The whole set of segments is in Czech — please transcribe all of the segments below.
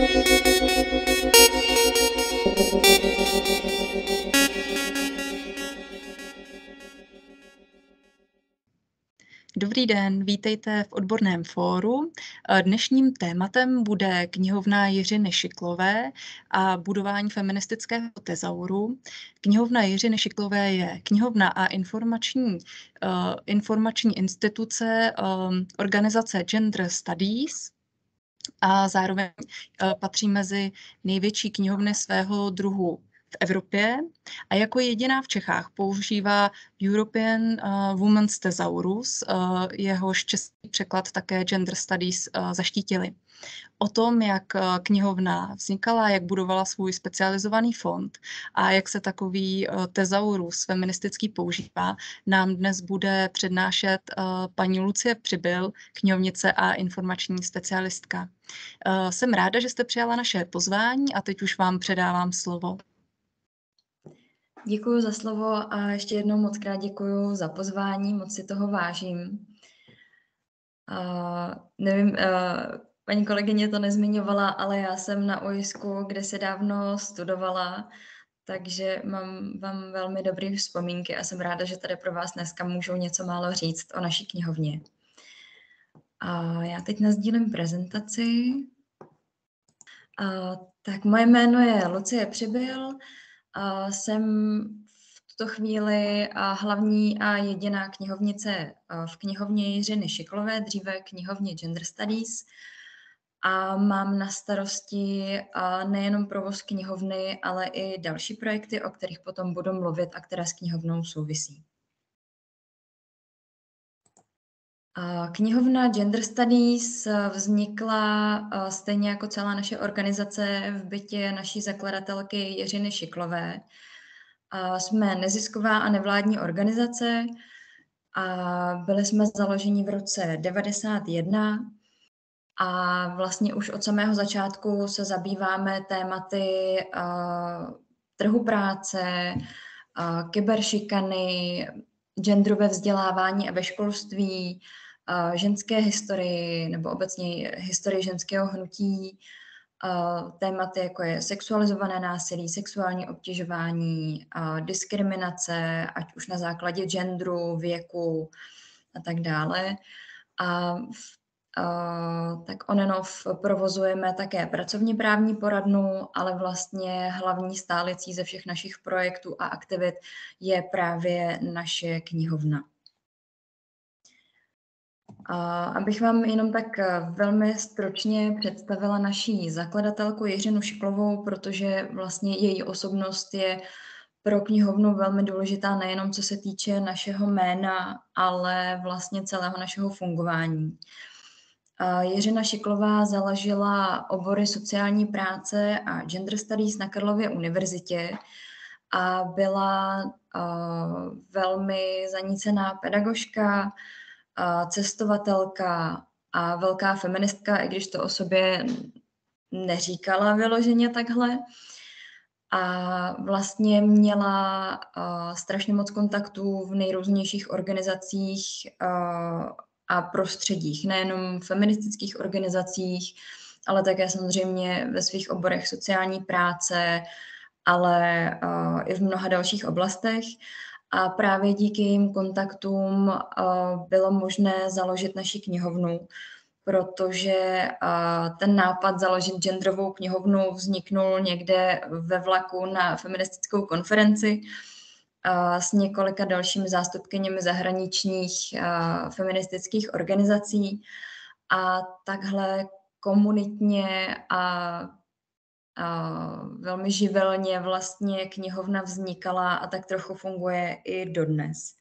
Dobrý den, vítejte v odborném fóru. Dnešním tématem bude knihovna Jiřiny Šiklové a budování feministického tezauru. Knihovna Jiřiny Šiklové je knihovna a informační instituce organizace Gender Studies a zároveň patří mezi největší knihovny svého druhu v Evropě a jako jediná v Čechách používá European Women's Thesaurus, jehož český překlad také Gender Studies zaštítili. O tom, jak knihovna vznikala, jak budovala svůj specializovaný fond a jak se takový tezaurus feministický používá, nám dnes bude přednášet paní Lucie Přibyl, knihovnice a informační specialistka. Jsem ráda, že jste přijala naše pozvání a teď už vám předávám slovo. Děkuji za slovo a ještě jednou moc krát děkuji za pozvání, moc si toho vážím. Nevím, paní kolegyně to nezmiňovala, ale já jsem na OISku, kde se dávno studovala, takže vám velmi dobré vzpomínky a jsem ráda, že tady pro vás dneska můžu něco málo říct o naší knihovně. Já teď nasdílím prezentaci. Tak moje jméno je Lucie Přibyl. Jsem v tuto chvíli hlavní a jediná knihovnice v knihovně Jiřiny Šiklové, dříve knihovně Gender Studies, a mám na starosti nejenom provoz knihovny, ale i další projekty, o kterých potom budu mluvit a které s knihovnou souvisí. Knihovna Gender Studies vznikla stejně jako celá naše organizace v bytě naší zakladatelky Jiřiny Šiklové. Jsme nezisková a nevládní organizace a byli jsme založeni v roce 1991 a vlastně už od samého začátku se zabýváme tématy trhu práce, kyberšikany, genderové vzdělávání a ve školství, ženské historii nebo obecně historii ženského hnutí, tématy jako je sexualizované násilí, sexuální obtěžování, diskriminace, ať už na základě genderu, věku a tak dále. Tak on and off provozujeme také pracovní právní poradnu, ale vlastně hlavní stálicí ze všech našich projektů a aktivit je právě naše knihovna. Abych vám jenom tak velmi stručně představila naší zakladatelku Jiřinu Šiklovou, protože vlastně její osobnost je pro knihovnu velmi důležitá nejenom co se týče našeho jména, ale vlastně celého našeho fungování. Jiřina Šiklová založila obory sociální práce a gender studies na Karlově univerzitě a byla velmi zanícená pedagožka, cestovatelka a velká feministka, i když to o sobě neříkala vyloženě takhle. A vlastně měla strašně moc kontaktů v nejrůznějších organizacích a prostředích, nejenom feministických organizacích, ale také samozřejmě ve svých oborech sociální práce, ale i v mnoha dalších oblastech. A právě díky jejím kontaktům bylo možné založit naši knihovnu, protože ten nápad založit genderovou knihovnu vzniknul někde ve vlaku na feministickou konferenci s několika dalšími zástupkyněmi zahraničních feministických organizací a takhle komunitně a velmi živelně vlastně knihovna vznikala a tak trochu funguje i dodnes.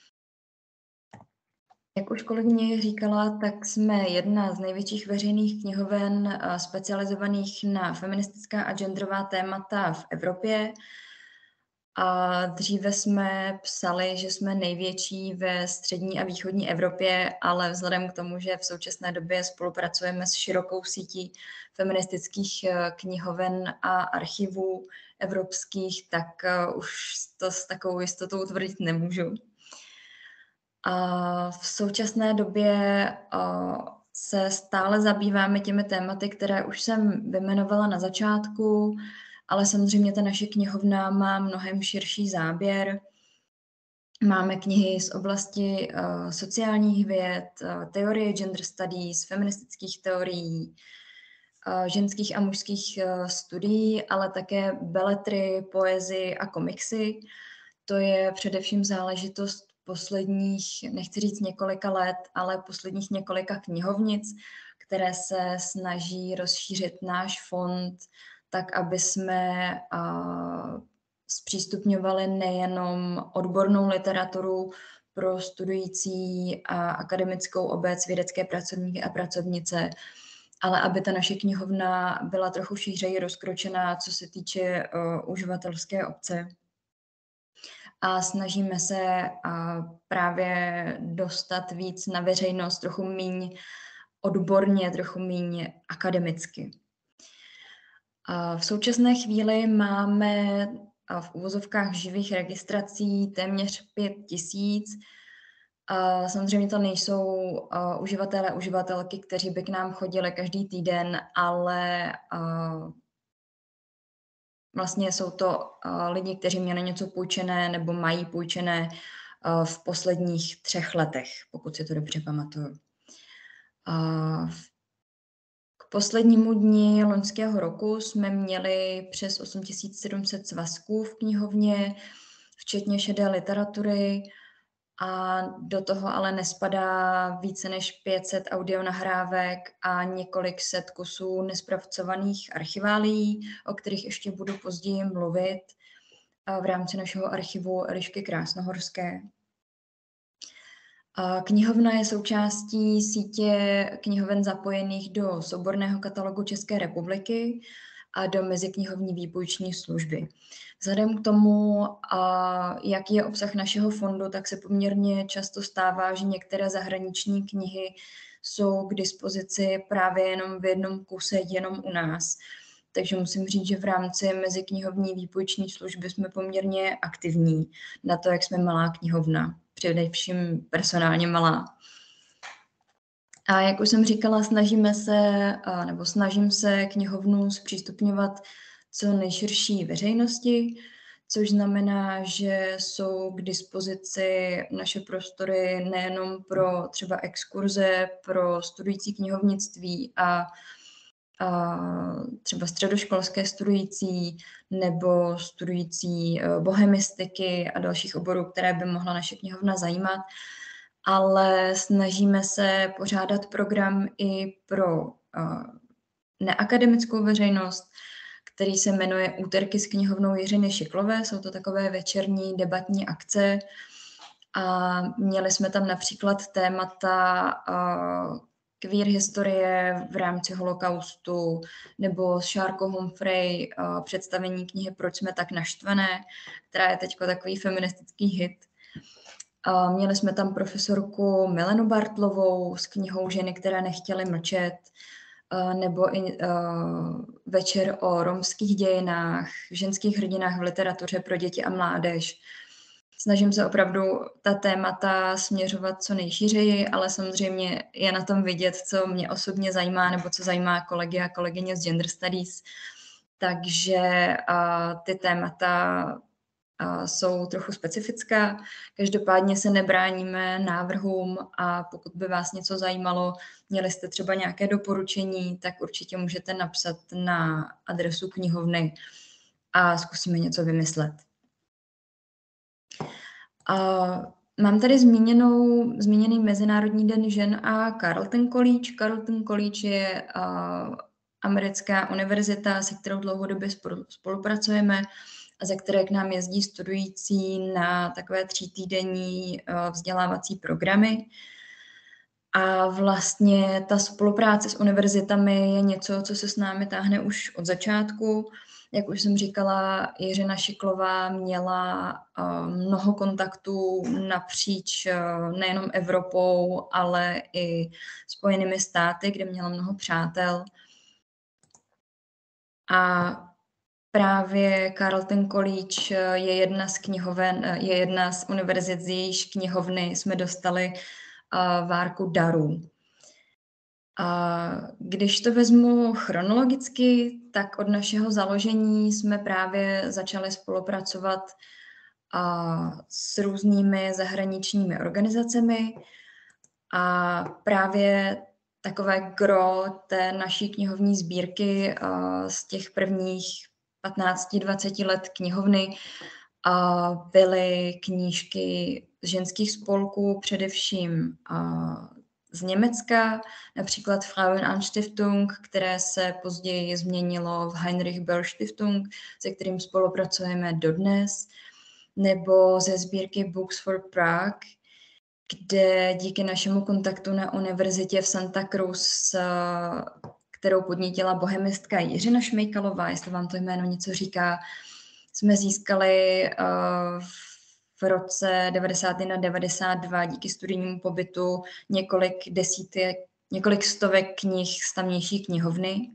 Jak už kolegyně říkala, tak jsme jedna z největších veřejných knihoven specializovaných na feministická a genderová témata v Evropě. A dříve jsme psali, že jsme největší ve střední a východní Evropě, ale vzhledem k tomu, že v současné době spolupracujeme s širokou sítí feministických knihoven a archivů evropských, tak už to s takovou jistotou tvrdit nemůžu. A v současné době se stále zabýváme těmi tématy, které už jsem vyjmenovala na začátku, ale samozřejmě ta naše knihovna má mnohem širší záběr. Máme knihy z oblasti sociálních věd, teorie gender studies, feministických teorií, ženských a mužských studií, ale také beletry, poezii a komiksy. To je především záležitost posledních, nechci říct několika let, ale posledních několika knihovnic, které se snaží rozšířit náš fond tak, aby jsme zpřístupňovali nejenom odbornou literaturu pro studující a akademickou obec, vědecké pracovníky a pracovnice, ale aby ta naše knihovna byla trochu šířeji rozkročená, co se týče uživatelské obce. A snažíme se právě dostat víc na veřejnost, trochu míň odborně, trochu míň akademicky. V současné chvíli máme v uvozovkách živých registrací téměř 5 000. Samozřejmě to nejsou uživatelé, uživatelky, kteří by k nám chodili každý týden, ale vlastně jsou to lidi, kteří měli něco půjčené nebo mají půjčené v posledních 3 letech, pokud si to dobře pamatuju. K poslednímu dni loňského roku jsme měli přes 8700 svazků v knihovně, včetně šedé literatury, a do toho ale nespadá více než 500 audionahrávek a několik set kusů nespracovaných archiválií, o kterých ještě budu později mluvit v rámci našeho archivu Elišky Krásnohorské. Knihovna je součástí sítě knihoven zapojených do souborného katalogu České republiky a do meziknihovní výpůjční služby. Vzhledem k tomu, jaký je obsah našeho fondu, tak se poměrně často stává, že některé zahraniční knihy jsou k dispozici právě jenom v jednom kuse, jenom u nás. Takže musím říct, že v rámci meziknihovní výpůjční služby jsme poměrně aktivní na to, jak jsme malá knihovna, především personálně malá. A jak už jsem říkala, snažím se knihovnu zpřístupňovat co nejširší veřejnosti, což znamená, že jsou k dispozici naše prostory nejenom pro třeba exkurze, pro studující knihovnictví a třeba středoškolské studující nebo studující bohemistiky a dalších oborů, které by mohla naše knihovna zajímat, ale snažíme se pořádat program i pro neakademickou veřejnost, který se jmenuje Úterky s knihovnou Jiřiny Šiklové. Jsou to takové večerní debatní akce a měli jsme tam například témata queer historie v rámci holokaustu nebo s Šárkou Humphrey představení knihy Proč jsme tak naštvané, která je teď takový feministický hit. Měli jsme tam profesorku Milenu Bartlovou s knihou Ženy, které nechtěly mlčet, nebo i večer o romských dějinách, ženských hrdinách v literatuře pro děti a mládež. Snažím se opravdu ta témata směřovat co nejšířeji, ale samozřejmě je na tom vidět, co mě osobně zajímá nebo co zajímá kolegy a kolegyně z Gender Studies. Takže ty témata jsou trochu specifická. Každopádně se nebráníme návrhům a pokud by vás něco zajímalo, měli jste třeba nějaké doporučení, tak určitě můžete napsat na adresu knihovny a zkusíme něco vymyslet. Mám tady zmíněný Mezinárodní den žen a Carleton College. Carleton College je americká univerzita, se kterou dlouhodobě spolupracujeme a ze které k nám jezdí studující na takové 3týdenní vzdělávací programy. A vlastně ta spolupráce s univerzitami je něco, co se s námi táhne už od začátku. Jak už jsem říkala, Jiřina Šiklová měla mnoho kontaktů napříč nejenom Evropou, ale i Spojenými státy, kde měla mnoho přátel. A právě Carleton College je jedna z univerzit, z jejíž knihovny jsme dostali várku darů. A když to vezmu chronologicky, tak od našeho založení jsme právě začali spolupracovat s různými zahraničními organizacemi a právě takové gro té naší knihovní sbírky z těch prvních 15-20 let knihovny byly knížky ženských spolků, především z Německa, například Frauenanstiftung, které se později změnilo v Heinrich Böll Stiftung, se kterým spolupracujeme dodnes, nebo ze sbírky Books for Prague, kde díky našemu kontaktu na univerzitě v Santa Cruz, kterou podnítila bohemistka Jiřina Šmejkalová, jestli vám to jméno něco říká, jsme získali v roce 91-92 díky studijnímu pobytu několik stovek knih z tamnější knihovny.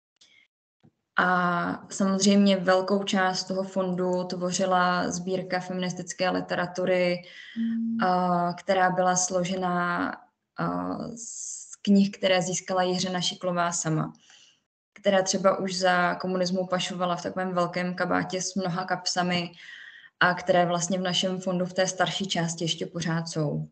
A samozřejmě velkou část toho fondu tvořila sbírka feministické literatury, která byla složena z knih, které získala Jiřina Šiklová sama, která třeba už za komunismu pašovala v takovém velkém kabátě s mnoha kapsami a které vlastně v našem fondu v té starší části ještě pořád jsou.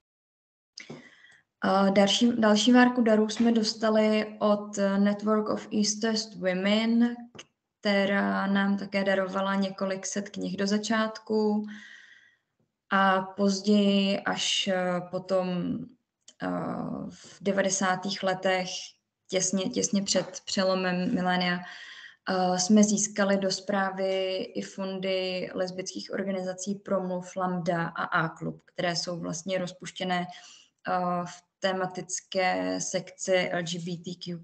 Další várku darů jsme dostali od Network of East West Women, která nám také darovala několik set knih do začátku a později až potom v 90. letech, těsně před přelomem milénia, jsme získali do správy i fondy lesbických organizací Promluv, Lambda a A-klub, které jsou vlastně rozpuštěné v tematické sekci LGBTQ+.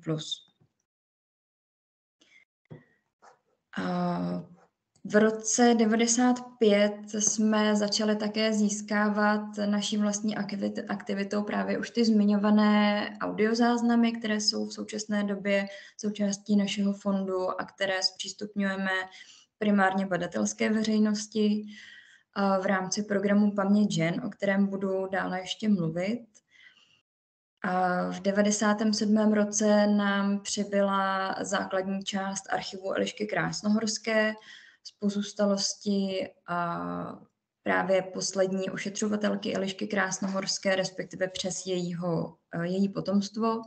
V roce 95 jsme začali také získávat naší vlastní aktivitou právě už ty zmiňované audiozáznamy, které jsou v současné době součástí našeho fondu a které zpřístupňujeme primárně badatelské veřejnosti v rámci programu Paměť žen, o kterém budu dále ještě mluvit. A v 97. roce nám přibyla základní část archivu Elišky Krásnohorské z pozůstalosti právě poslední ošetřovatelky Elišky Krásnohorské, respektive přes její potomstvo.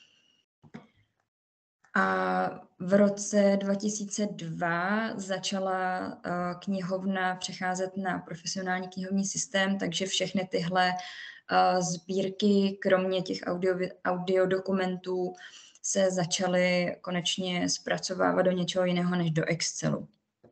A v roce 2002 začala knihovna přecházet na profesionální knihovní systém, takže všechny tyhle sbírky, kromě těch audiodokumentů, se začaly konečně zpracovávat do něčeho jiného než do Excelu.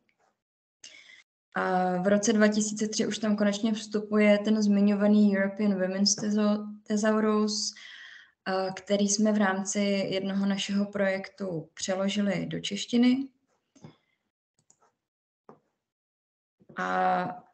A v roce 2003 už tam konečně vstupuje ten zmiňovaný European Women's Thesaurus, který jsme v rámci jednoho našeho projektu přeložili do češtiny. A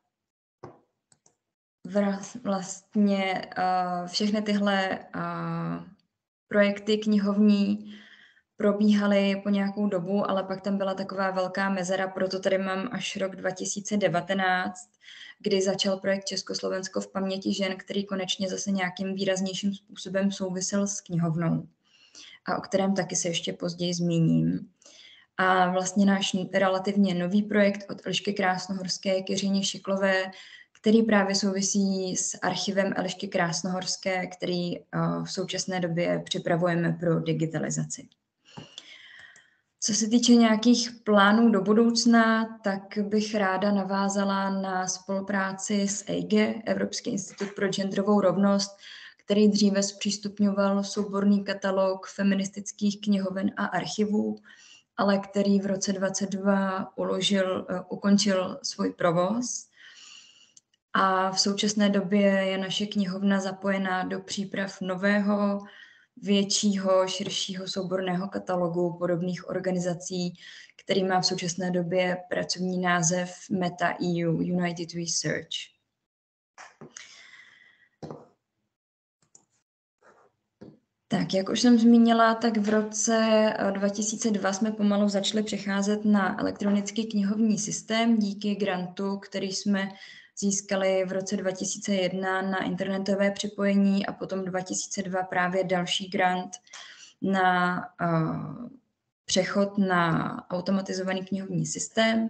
vlastně všechny tyhle projekty knihovní probíhaly po nějakou dobu, ale pak tam byla taková velká mezera, proto tady mám až rok 2019, kdy začal projekt Československo v paměti žen, který konečně zase nějakým výraznějším způsobem souvisel s knihovnou a o kterém taky se ještě později zmíním. A vlastně náš relativně nový projekt od Elišky Krásnohorské k Jiřině Šiklové, který právě souvisí s archivem Elišky Krásnohorské, který v současné době připravujeme pro digitalizaci. Co se týče nějakých plánů do budoucna, tak bych ráda navázala na spolupráci s EIGE, Evropský institut pro genderovou rovnost, který dříve zpřístupňoval souborný katalog feministických knihoven a archivů, ale který v roce 2022 ukončil svůj provoz. A v současné době je naše knihovna zapojená do příprav nového, většího, širšího souborného katalogu podobných organizací, který má v současné době pracovní název Meta-EU, United Research. Tak, jak už jsem zmínila, tak v roce 2002 jsme pomalu začali přecházet na elektronický knihovní systém díky grantu, který jsme získali v roce 2001 na internetové připojení a potom 2002 právě další grant na přechod na automatizovaný knihovní systém.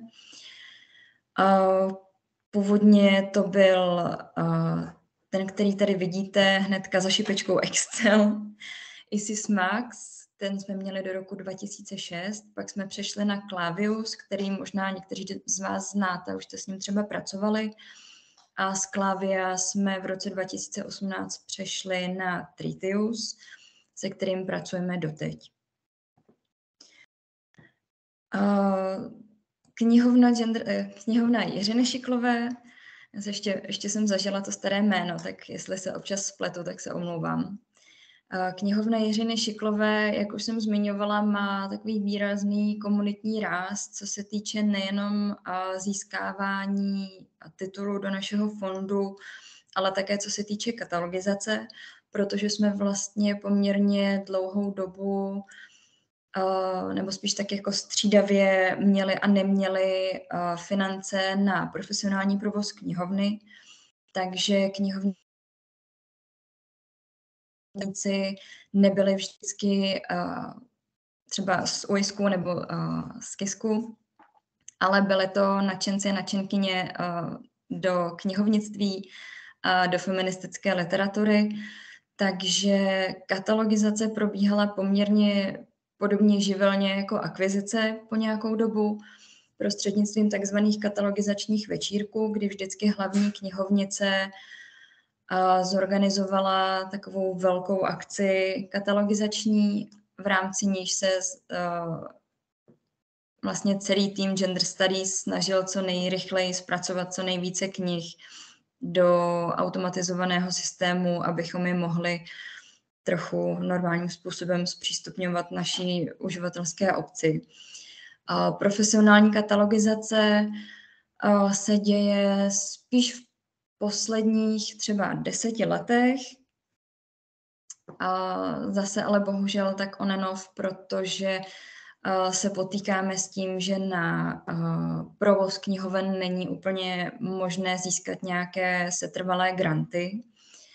Původně to byl ten, který tady vidíte hnedka za šipečkou Excel, ISIS Max, ten jsme měli do roku 2006, pak jsme přešli na Clavius, který možná někteří z vás znáte, už jste s ním třeba pracovali, a z Clavia jsme v roce 2018 přešli na Tritius, se kterým pracujeme doteď. Knihovna Jiřiny Šiklové, ještě jsem zažila to staré jméno, tak jestli se občas spletu, tak se omlouvám. Knihovna Jiřiny Šiklové, jak už jsem zmiňovala, má takový výrazný komunitní ráz, co se týče nejenom získávání titulů do našeho fondu, ale také co se týče katalogizace, protože jsme vlastně poměrně dlouhou dobu, nebo spíš tak jako střídavě měli a neměli finance na profesionální provoz knihovny, takže knihovníci nebyli vždycky třeba z UISku nebo z KISku, ale byly to nadšenci a nadšenkyně do knihovnictví a do feministické literatury, takže katalogizace probíhala poměrně podobně živelně jako akvizice po nějakou dobu prostřednictvím takzvaných katalogizačních večírků, kdy vždycky hlavní knihovnice zorganizovala takovou velkou akci katalogizační, v rámci níž se vlastně celý tým Gender Studies snažil co nejrychleji zpracovat co nejvíce knih do automatizovaného systému, abychom je mohli trochu normálním způsobem zpřístupňovat naší uživatelské obci. Profesionální katalogizace se děje spíš v posledních třeba 10 letech. Zase ale bohužel tak on and off, protože se potýkáme s tím, že na provoz knihoven není úplně možné získat nějaké setrvalé granty.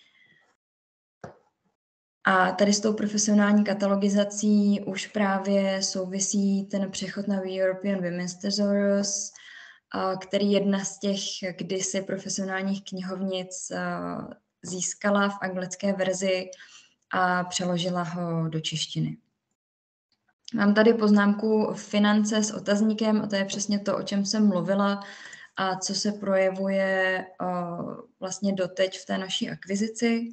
A tady s tou profesionální katalogizací už právě souvisí ten přechod na European Women's Thesaurus, který jedna z těch kdysi profesionálních knihovnic získala v anglické verzi a přeložila ho do češtiny. Mám tady poznámku finance s otazníkem a to je přesně to, o čem jsem mluvila a co se projevuje vlastně doteď v té naší akvizici.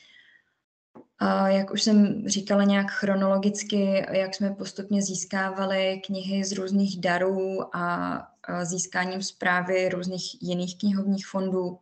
Jak už jsem říkala nějak chronologicky, jak jsme postupně získávali knihy z různých darů a získáním správy různých jiných knihovních fondů,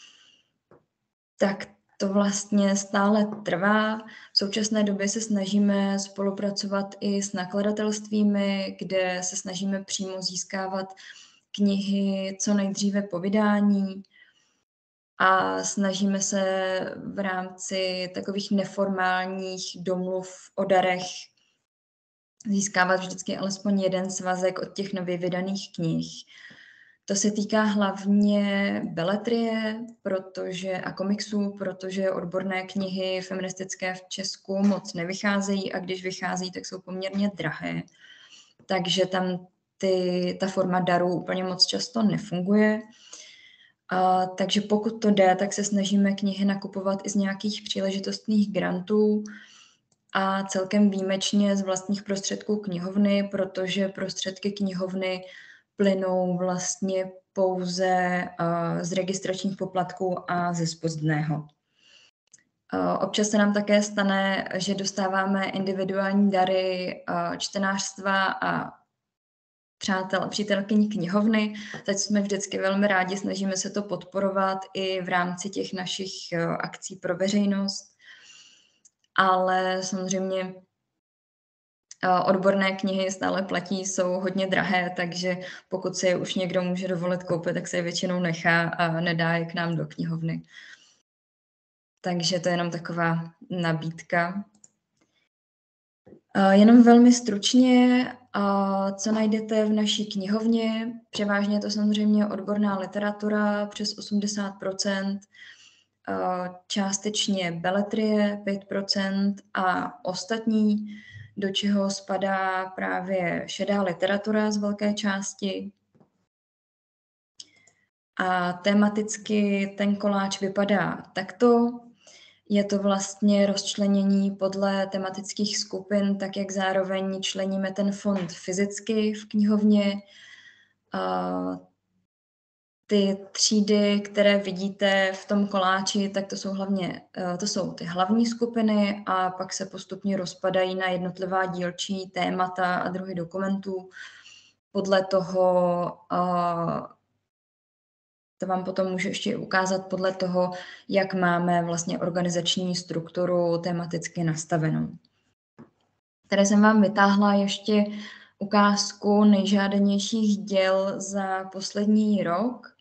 tak to vlastně stále trvá. V současné době se snažíme spolupracovat i s nakladatelstvími, kde se snažíme přímo získávat knihy co nejdříve po vydání a snažíme se v rámci takových neformálních domluv o darech získávat vždycky alespoň jeden svazek od těch nově vydaných knih. To se týká hlavně beletrie a komiksů, protože odborné knihy feministické v Česku moc nevycházejí a když vycházejí, tak jsou poměrně drahé. Takže tam ta forma darů úplně moc často nefunguje. Takže pokud to jde, tak se snažíme knihy nakupovat i z nějakých příležitostných grantů a celkem výjimečně z vlastních prostředků knihovny, protože prostředky knihovny plynou vlastně pouze z registračních poplatků a ze spozdného. Občas se nám také stane, že dostáváme individuální dary čtenářstva a přítelkyní knihovny, tak jsme vždycky velmi rádi, snažíme se to podporovat i v rámci těch našich akcí pro veřejnost, ale samozřejmě odborné knihy stále platí, jsou hodně drahé, takže pokud si je už někdo může dovolit koupit, tak se je většinou nechá a nedá je k nám do knihovny. Takže to je jenom taková nabídka. Jenom velmi stručně, Co najdete v naší knihovně? Převážně je to samozřejmě odborná literatura, přes 80%, částečně beletrie 5% a ostatní, do čeho spadá právě šedá literatura z velké části. A tematicky ten koláč vypadá takto. Je to vlastně rozčlenění podle tematických skupin, tak jak zároveň členíme ten fond fyzicky v knihovně. Ty třídy, které vidíte v tom koláči, tak to jsou hlavně to jsou ty hlavní skupiny a pak se postupně rozpadají na jednotlivá dílčí témata a druhy dokumentů. Podle toho to vám potom můžu ještě ukázat podle toho, jak máme vlastně organizační strukturu tematicky nastavenou. Tady jsem vám vytáhla ještě ukázku nejžádanějších děl za poslední rok.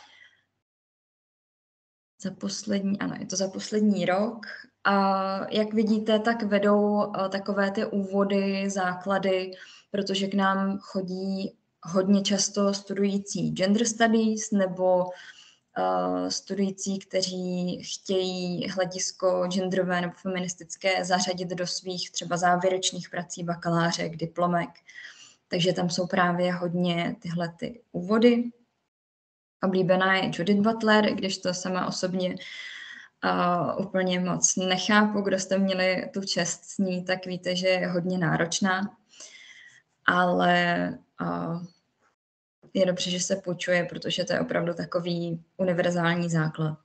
Je to za poslední rok. A jak vidíte, tak vedou takové ty úvody, základy, protože k nám chodí hodně často studující gender studies nebo studující, kteří chtějí hledisko genderové nebo feministické zařadit do svých třeba závěrečných prací, bakalářek, diplomek. Takže tam jsou právě hodně tyhle ty úvody. Oblíbená je Judith Butler, když to sama osobně úplně moc nechápu. Kdo jste měli tu čest s ní, tak víte, že je hodně náročná. Ale je dobře, že se půjčuje, protože to je opravdu takový univerzální základ.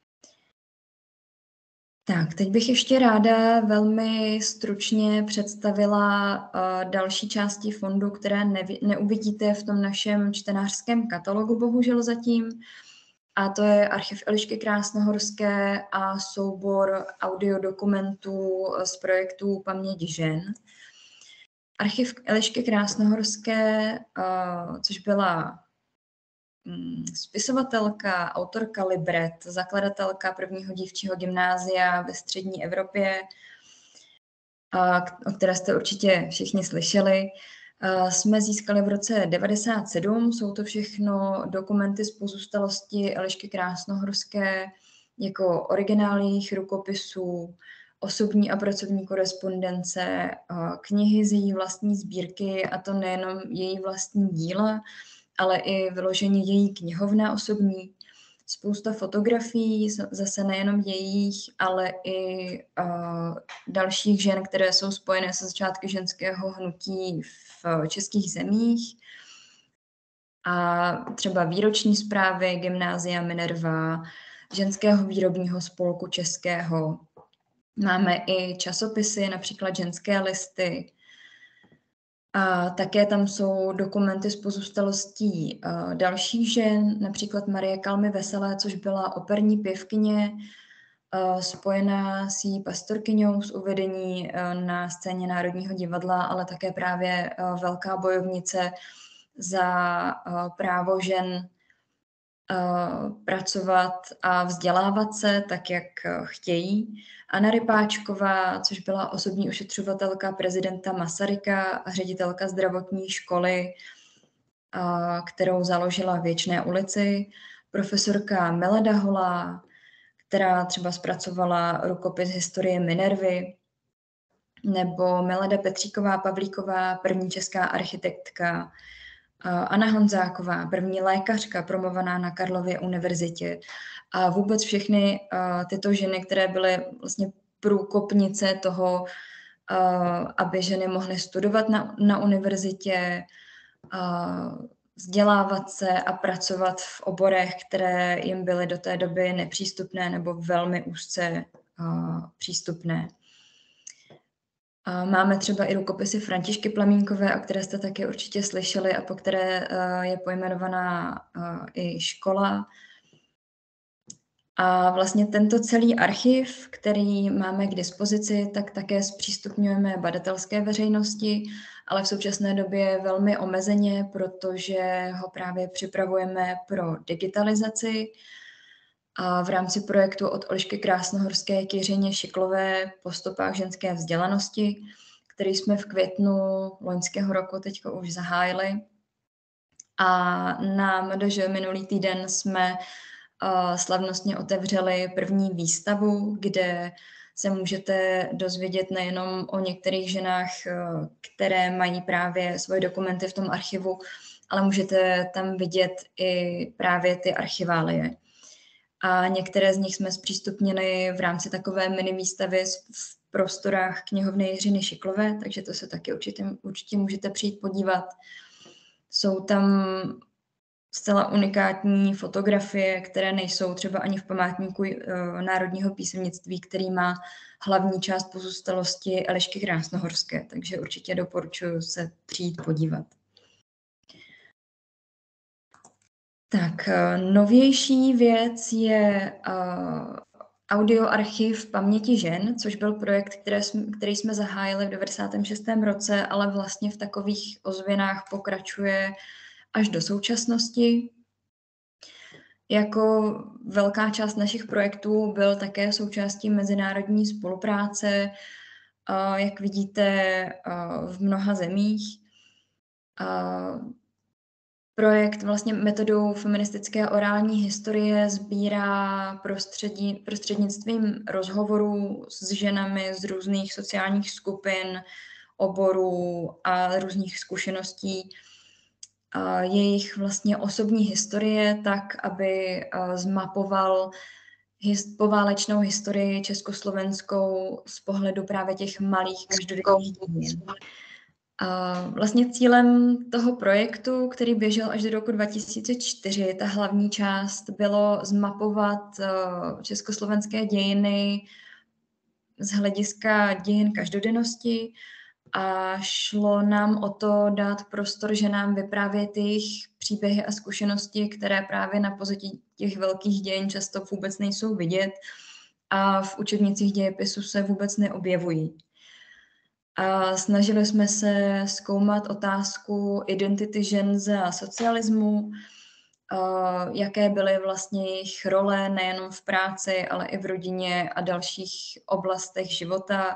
Tak, teď bych ještě ráda velmi stručně představila další části fondu, které neuvidíte v tom našem čtenářském katalogu, bohužel zatím. A to je archiv Elišky Krásnohorské a soubor audiodokumentů z projektu Paměť žen. Archiv Elišky Krásnohorské, což byla spisovatelka, autorka libret, zakladatelka prvního dívčího gymnázia ve střední Evropě, o které jste určitě všichni slyšeli, jsme získali v roce 1997. Jsou to všechno dokumenty z pozůstalosti Elišky Krásnohorské, jako originály jejich rukopisů, osobní a pracovní korespondence, knihy z její vlastní sbírky, a to nejenom její vlastní díla, ale i vyloženě její knihovna osobní, spousta fotografií, zase nejenom jejich, ale i dalších žen, které jsou spojené se začátky ženského hnutí v českých zemích. A třeba výroční zprávy Gymnázia Minerva, Ženského výrobního spolku českého. Máme i časopisy, například Ženské listy. A také tam jsou dokumenty z pozůstalostí dalších žen, například Marie Kalmy Veselé, což byla operní pěvkyně, spojená s její pastorkyňou z uvedení na scéně Národního divadla, ale také právě velká bojovnice za právo žen pracovat a vzdělávat se tak, jak chtějí. Anna Rypáčková, což byla osobní ošetřovatelka prezidenta Masaryka a ředitelka zdravotní školy, kterou založila v Věčné ulici. Profesorka Meleda Holá, která třeba zpracovala rukopis historie Minervy, nebo Meleda Petříková-Pavlíková, první česká architektka, Anna Honzáková, první lékařka promovaná na Karlově univerzitě, a vůbec všechny tyto ženy, které byly vlastně průkopnice toho, aby ženy mohly studovat na univerzitě, vzdělávat se a pracovat v oborech, které jim byly do té doby nepřístupné nebo velmi úzce přístupné. Máme třeba i rukopisy Františky Plamínkové, o které jste také určitě slyšeli a po které je pojmenovaná i škola. A vlastně tento celý archiv, který máme k dispozici, tak také zpřístupňujeme badatelské veřejnosti, ale v současné době velmi omezeně, protože ho právě připravujeme pro digitalizaci. A v rámci projektu od Elišky Krásnohorské k Jiřině Šiklové po stopách ženské vzdělanosti, který jsme v květnu loňského roku teďko už zahájili. A na MDŽ minulý týden jsme slavnostně otevřeli první výstavu, kde se můžete dozvědět nejenom o některých ženách, které mají právě svoje dokumenty v tom archivu, ale můžete tam vidět i právě ty archiválie. A některé z nich jsme zpřístupnili v rámci takové mini výstavy v prostorách knihovny Jiřiny Šiklové, takže to se taky určitě můžete přijít podívat. Jsou tam zcela unikátní fotografie, které nejsou třeba ani v památníku národního písemnictví, který má hlavní část pozůstalosti Elišky Krásnohorské, takže určitě doporučuji se přijít podívat. Tak, novější věc je audioarchiv paměti žen, což byl projekt, který jsme zahájili v 96. roce, ale vlastně v takových ozvěnách pokračuje až do současnosti. Jako velká část našich projektů byl také součástí mezinárodní spolupráce, jak vidíte, v mnoha zemích. Projekt vlastně metodou feministické orální historie sbírá prostřednictvím rozhovorů s ženami z různých sociálních skupin, oborů a různých zkušeností jejich vlastně osobní historie tak, aby zmapoval poválečnou historii československou z pohledu právě těch malých každodenních dějin. Vlastně cílem toho projektu, který běžel až do roku 2004, ta hlavní část bylo zmapovat československé dějiny z hlediska dějin každodennosti a šlo nám o to dát prostor ženám vyprávět jejich příběhy a zkušenosti, které právě na pozadí těch velkých dějin často vůbec nejsou vidět a v učebnicích dějepisu se vůbec neobjevují. A snažili jsme se zkoumat otázku identity žen za socialismu, jaké byly vlastně jejich role nejenom v práci, ale i v rodině a dalších oblastech života.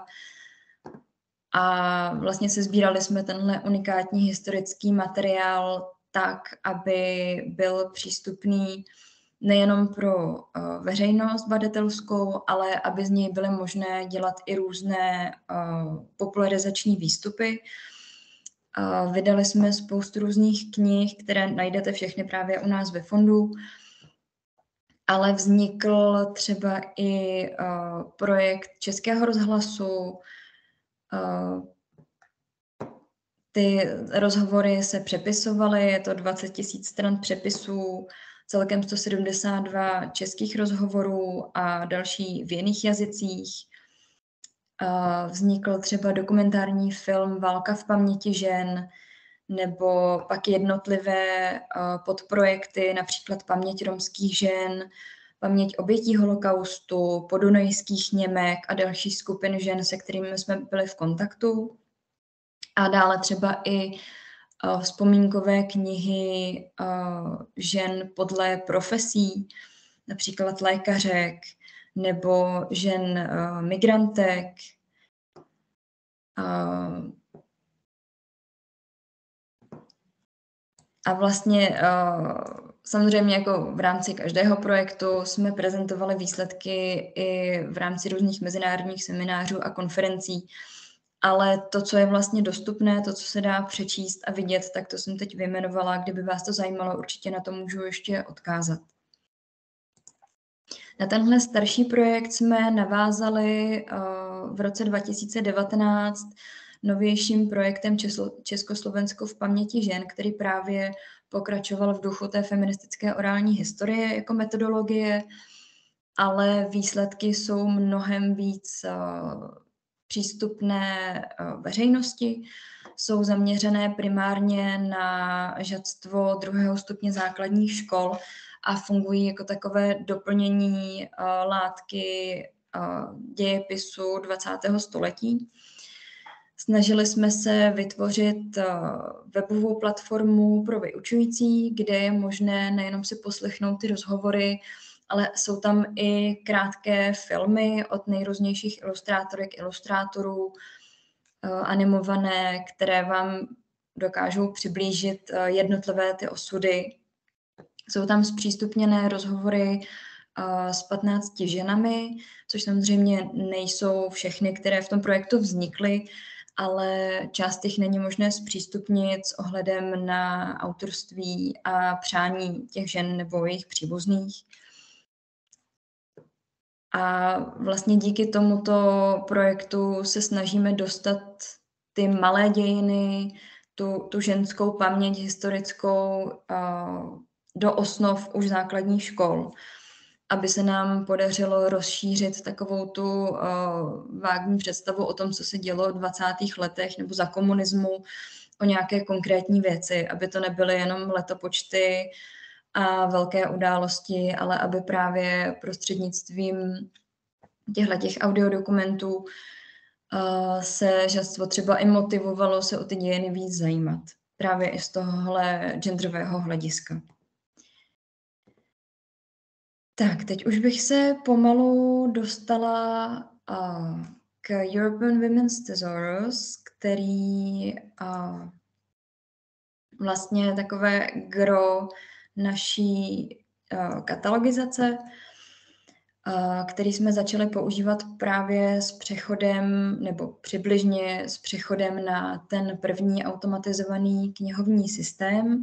A vlastně sbírali jsme tenhle unikátní historický materiál tak, aby byl přístupný nejenom pro veřejnost badatelskou, ale aby z něj byly možné dělat i různé popularizační výstupy. Vydali jsme spoustu různých knih, které najdete všechny právě u nás ve fondu, ale vznikl třeba i projekt Českého rozhlasu. Ty rozhovory se přepisovaly, je to 20 000 stran přepisů, celkem 172 českých rozhovorů a další v jiných jazycích. Vznikl třeba dokumentární film Válka v paměti žen, nebo pak jednotlivé podprojekty, například Paměť romských žen, Paměť obětí holokaustu, Podunajských Němek a další skupin žen, se kterými jsme byli v kontaktu. A dále třeba i vzpomínkové knihy žen podle profesí, například lékařek nebo žen migrantek. A vlastně samozřejmě jako v rámci každého projektu jsme prezentovali výsledky i v rámci různých mezinárodních seminářů a konferencí, ale to, co je vlastně dostupné, to, co se dá přečíst a vidět, tak to jsem teď vyjmenovala. Kdyby vás to zajímalo, určitě na to můžu ještě odkázat. Na tenhle starší projekt jsme navázali v roce 2019 novějším projektem Československo v paměti žen, který právě pokračoval v duchu té feministické orální historie jako metodologie, ale výsledky jsou mnohem víc přístupné veřejnosti, jsou zaměřené primárně na žadstvo 2. stupně základních škol a fungují jako takové doplnění látky dějepisu 20. století. Snažili jsme se vytvořit webovou platformu pro vyučující, kde je možné nejenom si poslechnout ty rozhovory, ale jsou tam i krátké filmy od nejrůznějších ilustrátorek, ilustrátorů, animované, které vám dokážou přiblížit jednotlivé ty osudy. Jsou tam zpřístupněné rozhovory s 15 ženami, což samozřejmě nejsou všechny, které v tom projektu vznikly, ale část těch není možné zpřístupnit s ohledem na autorství a přání těch žen nebo jejich příbuzných. A vlastně díky tomuto projektu se snažíme dostat ty malé dějiny, tu ženskou paměť historickou do osnov už základních škol, aby se nám podařilo rozšířit takovou tu vágní představu o tom, co se dělo v 20. letech nebo za komunismu, o nějaké konkrétní věci, aby to nebyly jenom letopočty a velké události, ale aby právě prostřednictvím těch audiodokumentů se žadstvo třeba i motivovalo se o ty dějiny víc zajímat. Právě i z tohohle genderového hlediska. Tak, teď už bych se pomalu dostala k European Women's Thesaurus, který vlastně takové gro naší katalogizace, který jsme začali používat právě s přechodem, nebo přibližně s přechodem na ten první automatizovaný knihovní systém.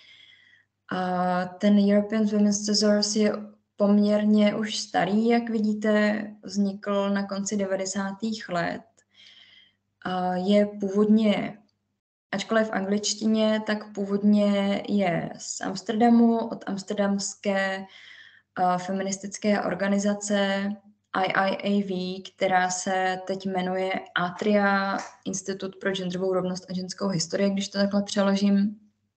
Ten European Women's Thesaurus je poměrně už starý, jak vidíte, vznikl na konci 90. let. Je původně, ačkoliv v angličtině, tak původně je z Amsterdamu, od amsterdamské feministické organizace IIAV, která se teď jmenuje Atria, Institut pro genderovou rovnost a ženskou historii, když to takhle přeložím.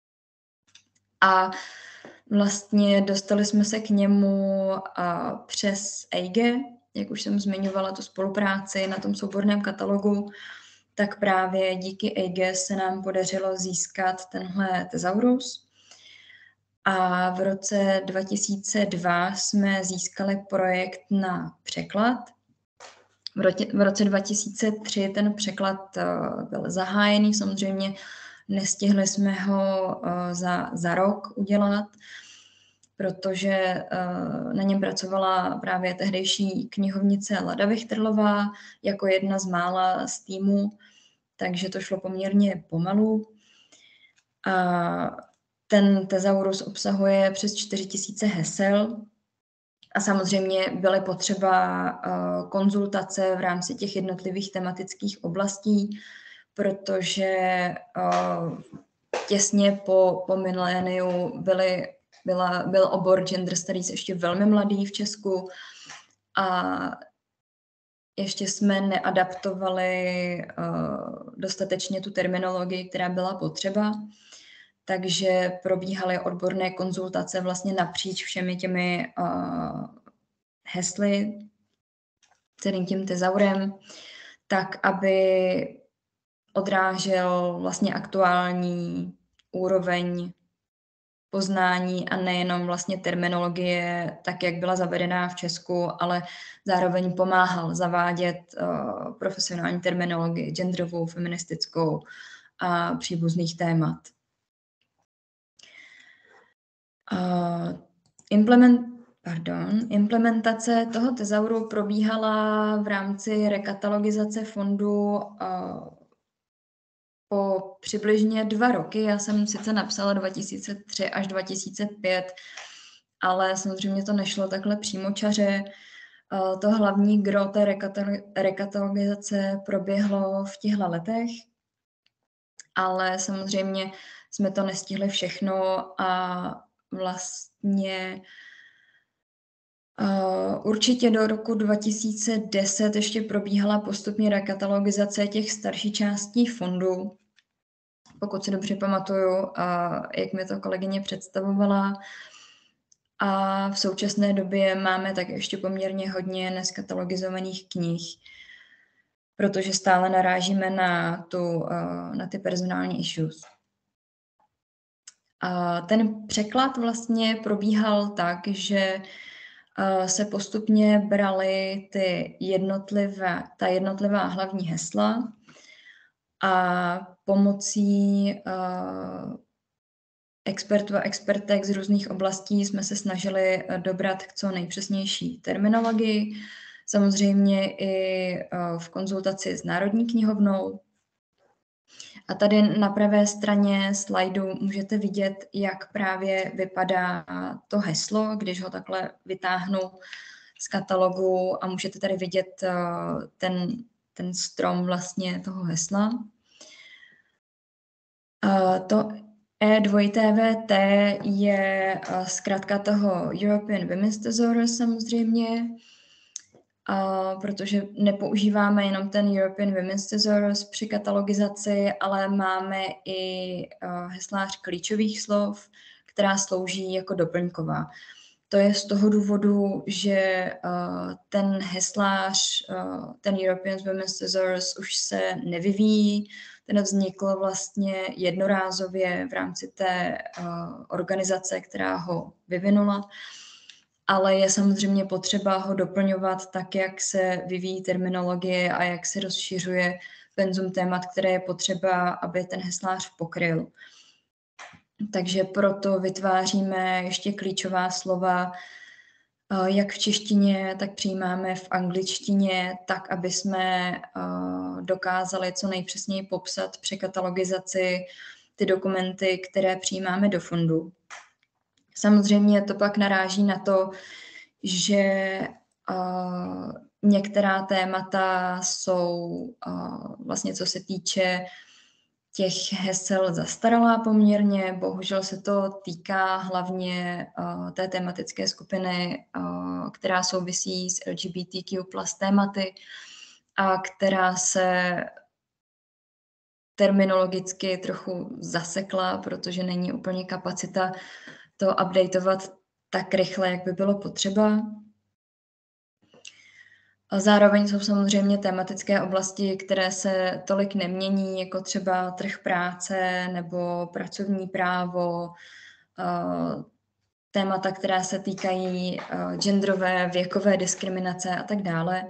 A vlastně dostali jsme se k němu přes EIGE, jak už jsem zmiňovala tu spolupráci na tom souborném katalogu, tak právě díky EIGE se nám podařilo získat tenhle tesaurus. A v roce 2002 jsme získali projekt na překlad. V roce 2003 ten překlad byl zahájený, samozřejmě nestihli jsme ho za rok udělat, protože na něm pracovala právě tehdejší knihovnice Lada Vichterlová jako jedna z mála z týmu, takže to šlo poměrně pomalu. Ten tesaurus obsahuje přes 4000 hesel a samozřejmě byly potřeba konzultace v rámci těch jednotlivých tematických oblastí, protože těsně po miléniu byl obor Gender Studies ještě velmi mladý v Česku a ještě jsme neadaptovali dostatečně tu terminologii, která byla potřeba. Takže probíhaly odborné konzultace vlastně napříč všemi těmi hesly, celým tím tesaurem, tak, aby odrážel vlastně aktuální úroveň poznání a nejenom vlastně terminologie, tak jak byla zavedená v Česku, ale zároveň pomáhal zavádět profesionální terminologii, genderovou, feministickou a příbuzných témat. Implementace toho tesauru probíhala v rámci rekatalogizace fondu po přibližně 2 roky. Já jsem sice napsala 2003 až 2005, ale samozřejmě to nešlo takhle přímočaře. To hlavní gro té rekatalogizace proběhlo v těchto letech, ale samozřejmě jsme to nestihli všechno a vlastně určitě do roku 2010 ještě probíhala postupně rekatalogizace těch starší částí fondu, pokud si dobře pamatuju, jak mi to kolegyně představovala. A v současné době máme tak ještě poměrně hodně neskatalogizovaných knih, protože stále narážíme na ty personální issues. Ten překlad vlastně probíhal tak, že se postupně braly ta jednotlivá hlavní hesla a pomocí expertů a expertek z různých oblastí jsme se snažili dobrat k co nejpřesnější terminologii, samozřejmě i v konzultaci s Národní knihovnou. A tady na pravé straně slajdu můžete vidět, jak právě vypadá to heslo, když ho takhle vytáhnu z katalogu a můžete tady vidět ten strom vlastně toho hesla. To E2VT je zkrátka toho European Women's Thesaurus samozřejmě, protože nepoužíváme jenom ten European Women's Thesaurus při katalogizaci, ale máme i heslář klíčových slov, která slouží jako doplňková. To je z toho důvodu, že ten heslář, ten European Women's Thesaurus už se nevyvíjí, ten vznikl vlastně jednorázově v rámci té organizace, která ho vyvinula, ale je samozřejmě potřeba ho doplňovat tak, jak se vyvíjí terminologie a jak se rozšiřuje penzum témat, které je potřeba, aby ten heslář pokryl. Takže proto vytváříme ještě klíčová slova, jak v češtině, tak přijímáme v angličtině, tak, aby jsme dokázali co nejpřesněji popsat při katalogizaci ty dokumenty, které přijímáme do fondu. Samozřejmě to pak naráží na to, že některá témata jsou vlastně, co se týče těch hesel zastaralá poměrně. Bohužel se to týká hlavně té tematické skupiny, která souvisí s LGBTQ+ tématy a která se terminologicky trochu zasekla, protože není úplně kapacita to updateovat tak rychle, jak by bylo potřeba. Zároveň jsou samozřejmě tematické oblasti, které se tolik nemění, jako třeba trh práce nebo pracovní právo, témata, která se týkají genderové, věkové diskriminace a tak dále.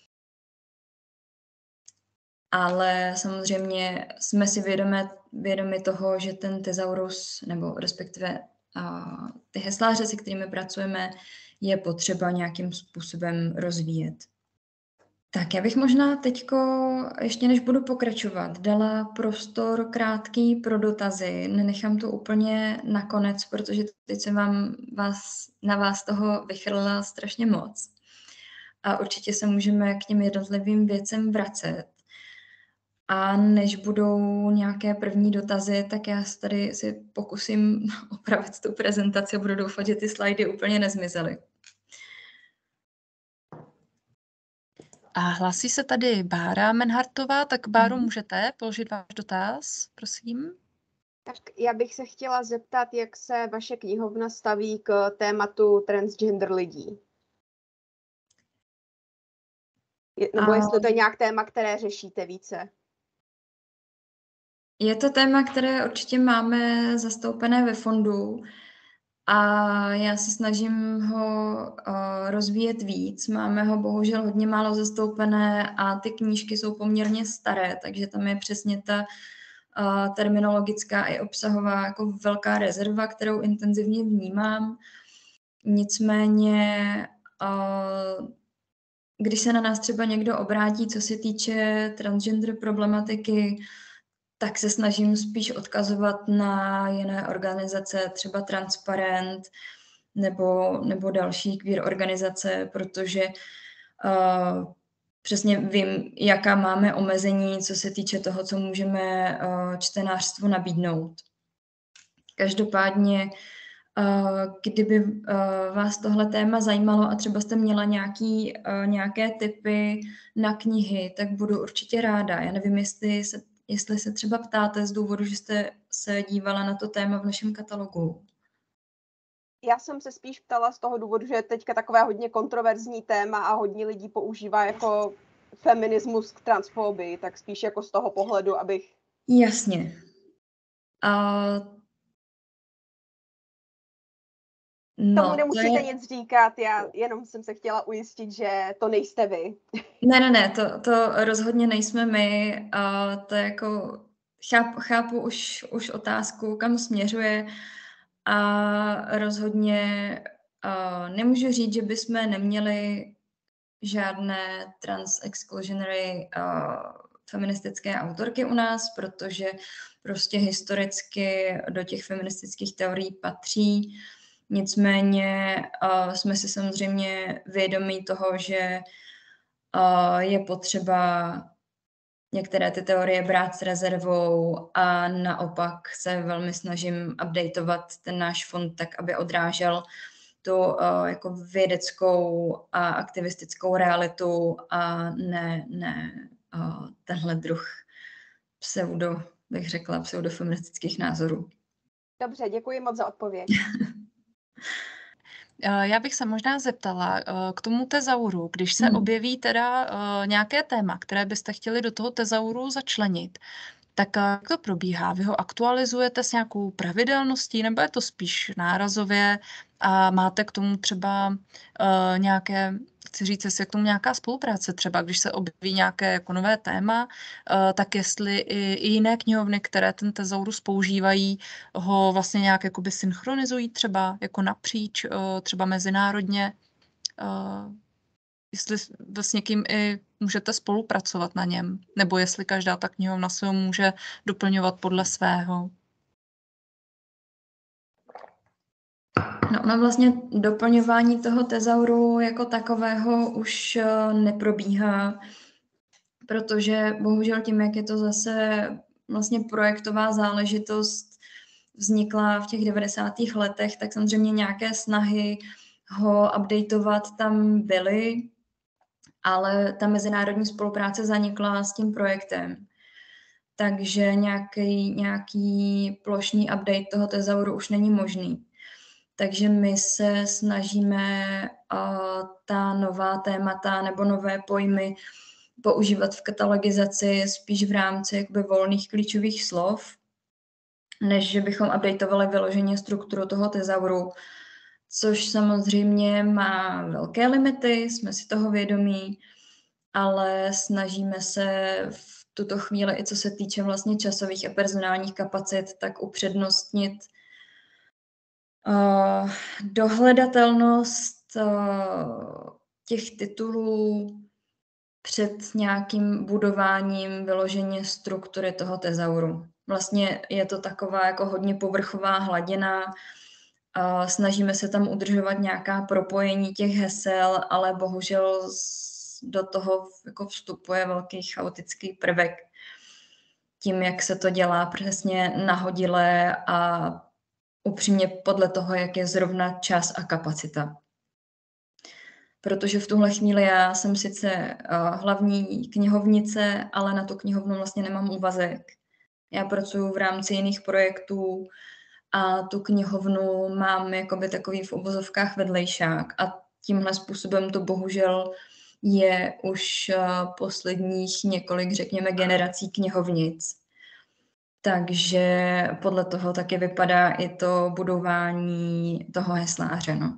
Ale samozřejmě jsme si vědomi toho, že ten tesaurus, nebo respektive ty hesláře, se kterými pracujeme, je potřeba nějakým způsobem rozvíjet. Tak já bych možná teďko, ještě než budu pokračovat, dala prostor krátký pro dotazy. Nenechám to úplně nakonec, protože teď jsem na vás toho vychrlila strašně moc. A určitě se můžeme k těm jednotlivým věcem vracet. A než budou nějaké první dotazy, tak já tady si pokusím opravit tu prezentaci a budu doufat, že ty slajdy úplně nezmizely. A hlásí se tady Bára Menhartová, tak Báro, můžete položit váš dotaz, prosím? Tak já bych se chtěla zeptat, jak se vaše knihovna staví k tématu transgender lidí. Nebo jestli to je nějak téma, které řešíte více? Je to téma, které určitě máme zastoupené ve fondu a já se snažím ho rozvíjet víc. Máme ho bohužel hodně málo zastoupené a ty knížky jsou poměrně staré, takže tam je přesně ta terminologická i obsahová jako velká rezerva, kterou intenzivně vnímám. Nicméně, když se na nás třeba někdo obrátí, co se týče transgender problematiky, tak se snažím spíš odkazovat na jiné organizace, třeba Transparent nebo další queer organizace, protože přesně vím, jaká máme omezení, co se týče toho, co můžeme čtenářstvu nabídnout. Každopádně, kdyby vás tohle téma zajímalo a třeba jste měla nějaké tipy na knihy, tak budu určitě ráda. Já nevím, jestli se třeba ptáte z důvodu, že jste se dívala na to téma v našem katalogu. Já jsem se spíš ptala z toho důvodu, že je teďka takové hodně kontroverzní téma a hodně lidí používá jako feminismus k transfobii, tak spíš jako z toho pohledu, abych... Jasně. No, Tomu nemusíte nic říkat, já jenom jsem se chtěla ujistit, že to nejste vy. Ne, to rozhodně nejsme my. To jako chápu už otázku, kam směřuje, a rozhodně nemůžu říct, že bychom neměli žádné trans-exclusionary feministické autorky u nás, protože prostě historicky do těch feministických teorií patří. Nicméně jsme si samozřejmě vědomí toho, že je potřeba některé ty teorie brát s rezervou a naopak se velmi snažím updateovat ten náš fond tak, aby odrážel tu jako vědeckou a aktivistickou realitu a ne tenhle druh bych řekla, pseudofeministických názorů. Dobře, děkuji moc za odpověď. Já bych se možná zeptala k tomu tezauru, když se objeví teda nějaké téma, které byste chtěli do toho tezauru začlenit, tak jak to probíhá? Vy ho aktualizujete s nějakou pravidelností, nebo je to spíš nárazově a máte k tomu třeba nějaké, chci říct, jestli je k tomu nějaká spolupráce třeba, když se objeví nějaké jako nové téma, tak jestli i jiné knihovny, které ten tezaurus používají, ho vlastně nějak jakoby synchronizují třeba jako napříč, třeba mezinárodně, jestli s někým i můžete spolupracovat na něm, nebo jestli každá ta knihovna se ho může doplňovat podle svého. No vlastně doplňování toho tezauru jako takového už neprobíhá, protože bohužel tím, jak je to zase vlastně projektová záležitost, vznikla v těch 90. letech, tak samozřejmě nějaké snahy ho updateovat tam byly, ale ta mezinárodní spolupráce zanikla s tím projektem. Takže nějaký plošný update toho tezauru už není možný. Takže my se snažíme ta nová témata nebo nové pojmy používat v katalogizaci spíš v rámci jakoby volných klíčových slov, než že bychom updateovali vyloženě strukturu toho tezauru, což samozřejmě má velké limity, jsme si toho vědomí, ale snažíme se v tuto chvíli, i co se týče vlastně časových a personálních kapacit, tak upřednostnit dohledatelnost těch titulů před nějakým budováním vyloženě struktury toho tezauru. Vlastně je to taková jako hodně povrchová hladina, snažíme se tam udržovat nějaká propojení těch hesel, ale bohužel do toho jako vstupuje velký chaotický prvek tím, jak se to dělá přesně nahodile a upřímně podle toho, jak je zrovna čas a kapacita. Protože v tuhle chvíli já jsem sice hlavní knihovnice, ale na tu knihovnu vlastně nemám úvazek. Já pracuji v rámci jiných projektů a tu knihovnu mám jakoby takový v uvozovkách vedlejšák a tímhle způsobem to bohužel je už posledních několik, řekněme, generací knihovnic. Takže podle toho taky vypadá i to budování toho hesláře. No.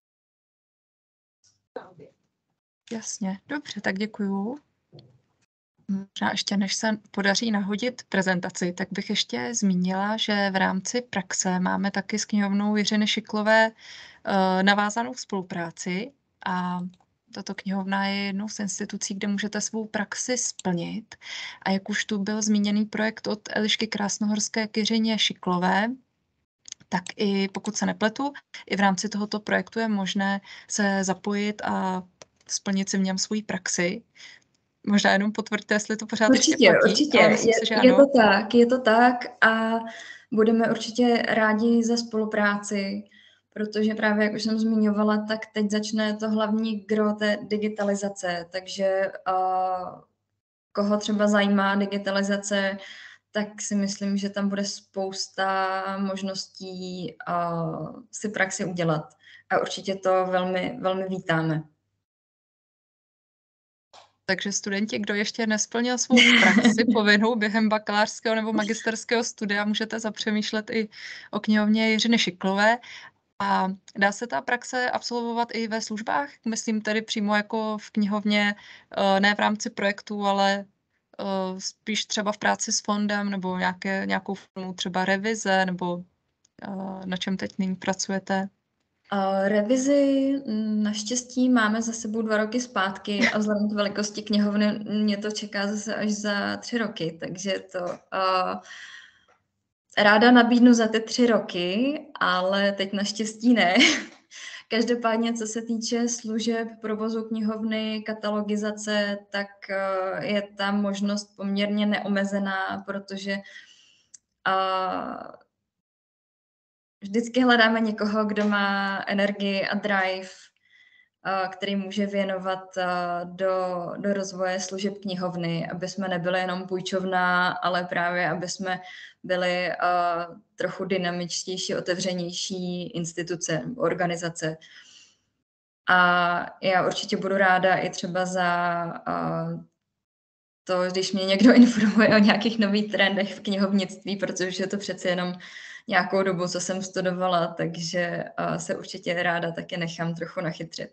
Jasně, dobře, tak děkuju. Možná ještě než se podaří nahodit prezentaci, tak bych ještě zmínila, že v rámci praxe máme taky s knihovnou Jiřiny Šiklové navázanou spolupráci a tato knihovna je jednou z institucí, kde můžete svou praxi splnit. A jak už tu byl zmíněný projekt od Elišky Krásnohorské k Jiřině Šiklové, tak i pokud se nepletu, i v rámci tohoto projektu je možné se zapojit a splnit si v něm svou praxi. Možná jenom potvrďte, jestli to pořád ještě platí. Určitě. Je to tak a budeme určitě rádi za spolupráci, protože právě, jak už jsem zmiňovala, tak teď začne to hlavní gro té digitalizace, takže koho třeba zajímá digitalizace, tak si myslím, že tam bude spousta možností si praxi udělat. A určitě to velmi, velmi vítáme. Takže studenti, kdo ještě nesplnil svou praxi povinnou během bakalářského nebo magisterského studia, můžete zapřemýšlet i o knihovně Jiřiny Šiklové. A dá se ta praxe absolvovat i ve službách? Myslím tedy přímo jako v knihovně, ne v rámci projektu, ale spíš třeba v práci s fondem nebo nějakou formu třeba revize, nebo na čem teď nyní pracujete? Revizi naštěstí máme za sebou 2 roky zpátky a vzhledem k velikosti knihovny mě to čeká zase až za 3 roky, takže to ráda nabídnu za ty 3 roky, ale teď naštěstí ne. Každopádně, co se týče služeb provozu knihovny, katalogizace, tak je tam možnost poměrně neomezená, protože vždycky hledáme někoho, kdo má energii a drive, který může věnovat do rozvoje služeb knihovny, aby jsme nebyli jenom půjčovna, ale právě aby jsme byli trochu dynamičtější, otevřenější instituce, organizace. A já určitě budu ráda i třeba za to, když mě někdo informuje o nějakých nových trendech v knihovnictví, protože je to přece jenom nějakou dobu, co jsem studovala, takže se určitě ráda taky nechám trochu nachytřit.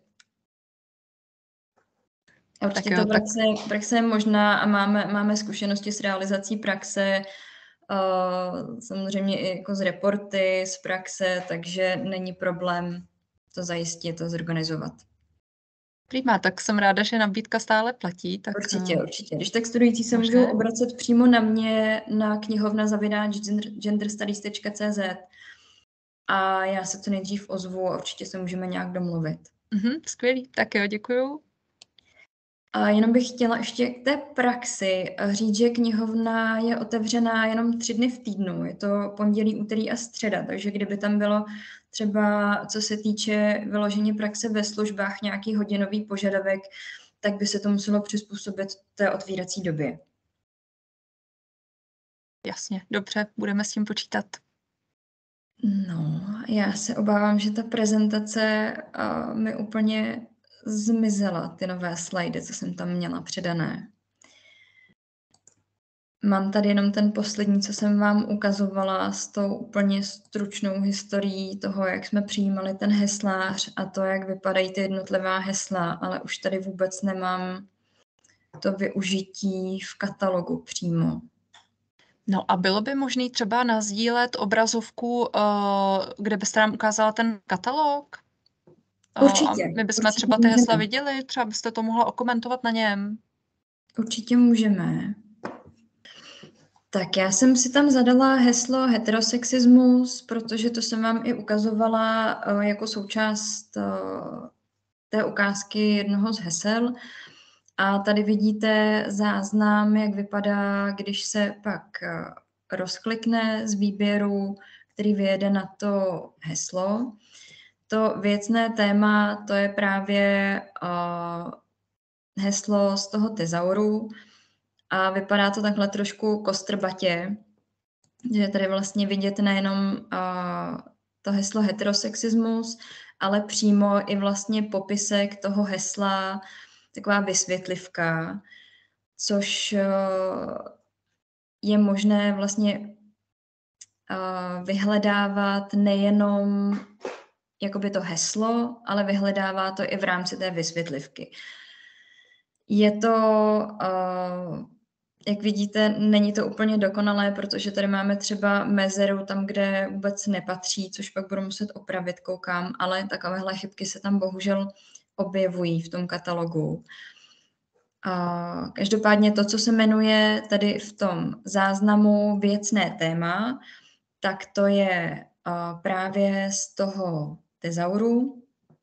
A určitě ta praxe je možná a máme zkušenosti s realizací praxe, samozřejmě i jako z reporty, z praxe, takže není problém to zajistit, to zorganizovat. Prima, tak jsem ráda, že nabídka stále platí. Tak určitě. Když tak studující se můžou obracet přímo na mě na knihovna@genderstudies.cz a já se to nejdřív ozvu a určitě se můžeme nějak domluvit. Skvělý, tak jo, děkuju. A jenom bych chtěla ještě k té praxi říct, že knihovna je otevřená jenom 3 dny v týdnu. Je to pondělí, úterý a středa, takže kdyby tam bylo třeba, co se týče vyložení praxe ve službách, nějaký hodinový požadavek, tak by se to muselo přizpůsobit té otvírací době. Jasně, dobře, budeme s tím počítat. No, já se obávám, že ta prezentace mi úplně zmizela, ty nové slajdy, co jsem tam měla přidané. Mám tady jenom ten poslední, co jsem vám ukazovala s tou úplně stručnou historií toho, jak jsme přijímali ten heslář a to, jak vypadají ty jednotlivá hesla, ale už tady vůbec nemám to využití v katalogu přímo. No a bylo by možné třeba nasdílet obrazovku, kde byste nám ukázala ten katalog? Určitě. A my bychom třeba ty hesla viděli, třeba byste to mohla okomentovat na něm. Určitě můžeme. Tak já jsem si tam zadala heslo heterosexismus, protože to jsem vám i ukazovala jako součást té ukázky jednoho z hesel. A tady vidíte záznam, jak vypadá, když se pak rozklikne z výběru, který vyjede na to heslo. To věcné téma, to je právě heslo z toho tezauru a vypadá to takhle trošku kostrbatě, že je tady vlastně vidět nejenom to heslo heterosexismus, ale přímo i vlastně popisek toho hesla, taková vysvětlivka, což je možné vlastně vyhledávat nejenom jakoby to heslo, ale vyhledává to i v rámci té vysvětlivky. Je to, jak vidíte, není to úplně dokonalé, protože tady máme třeba mezeru tam, kde vůbec nepatří, což pak budu muset opravit, koukám, ale takovéhle chybky se tam bohužel objevují v tom katalogu. Každopádně to, co se jmenuje tady v tom záznamu věcné téma, tak to je právě z toho tezauru.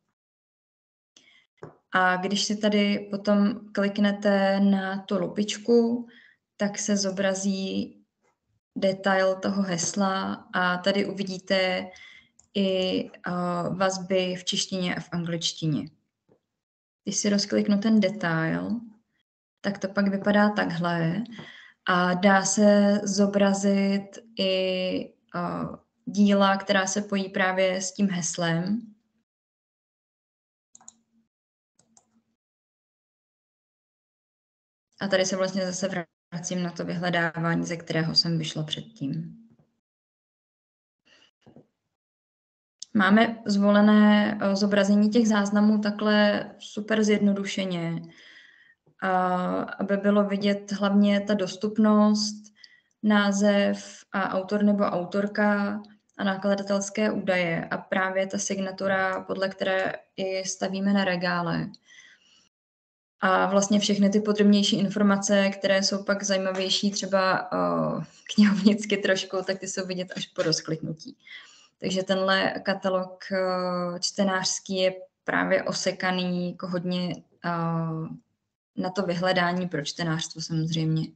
A když si tady potom kliknete na tu lupičku, tak se zobrazí detail toho hesla a tady uvidíte i vazby v češtině a v angličtině. Když si rozkliknu ten detail, tak to pak vypadá takhle a dá se zobrazit i díla, která se pojí právě s tím heslem. A tady se vlastně zase vracím na to vyhledávání, ze kterého jsem vyšla předtím. Máme zvolené zobrazení těch záznamů takhle super zjednodušeně, aby bylo vidět hlavně ta dostupnost, název a autor nebo autorka a nakladatelské údaje a právě ta signatura, podle které i stavíme na regále. A vlastně všechny ty podrobnější informace, které jsou pak zajímavější třeba knihovnicky trošku, tak ty jsou vidět až po rozkliknutí. Takže tenhle katalog čtenářský je právě osekaný jako hodně na to vyhledání pro čtenářstvo samozřejmě.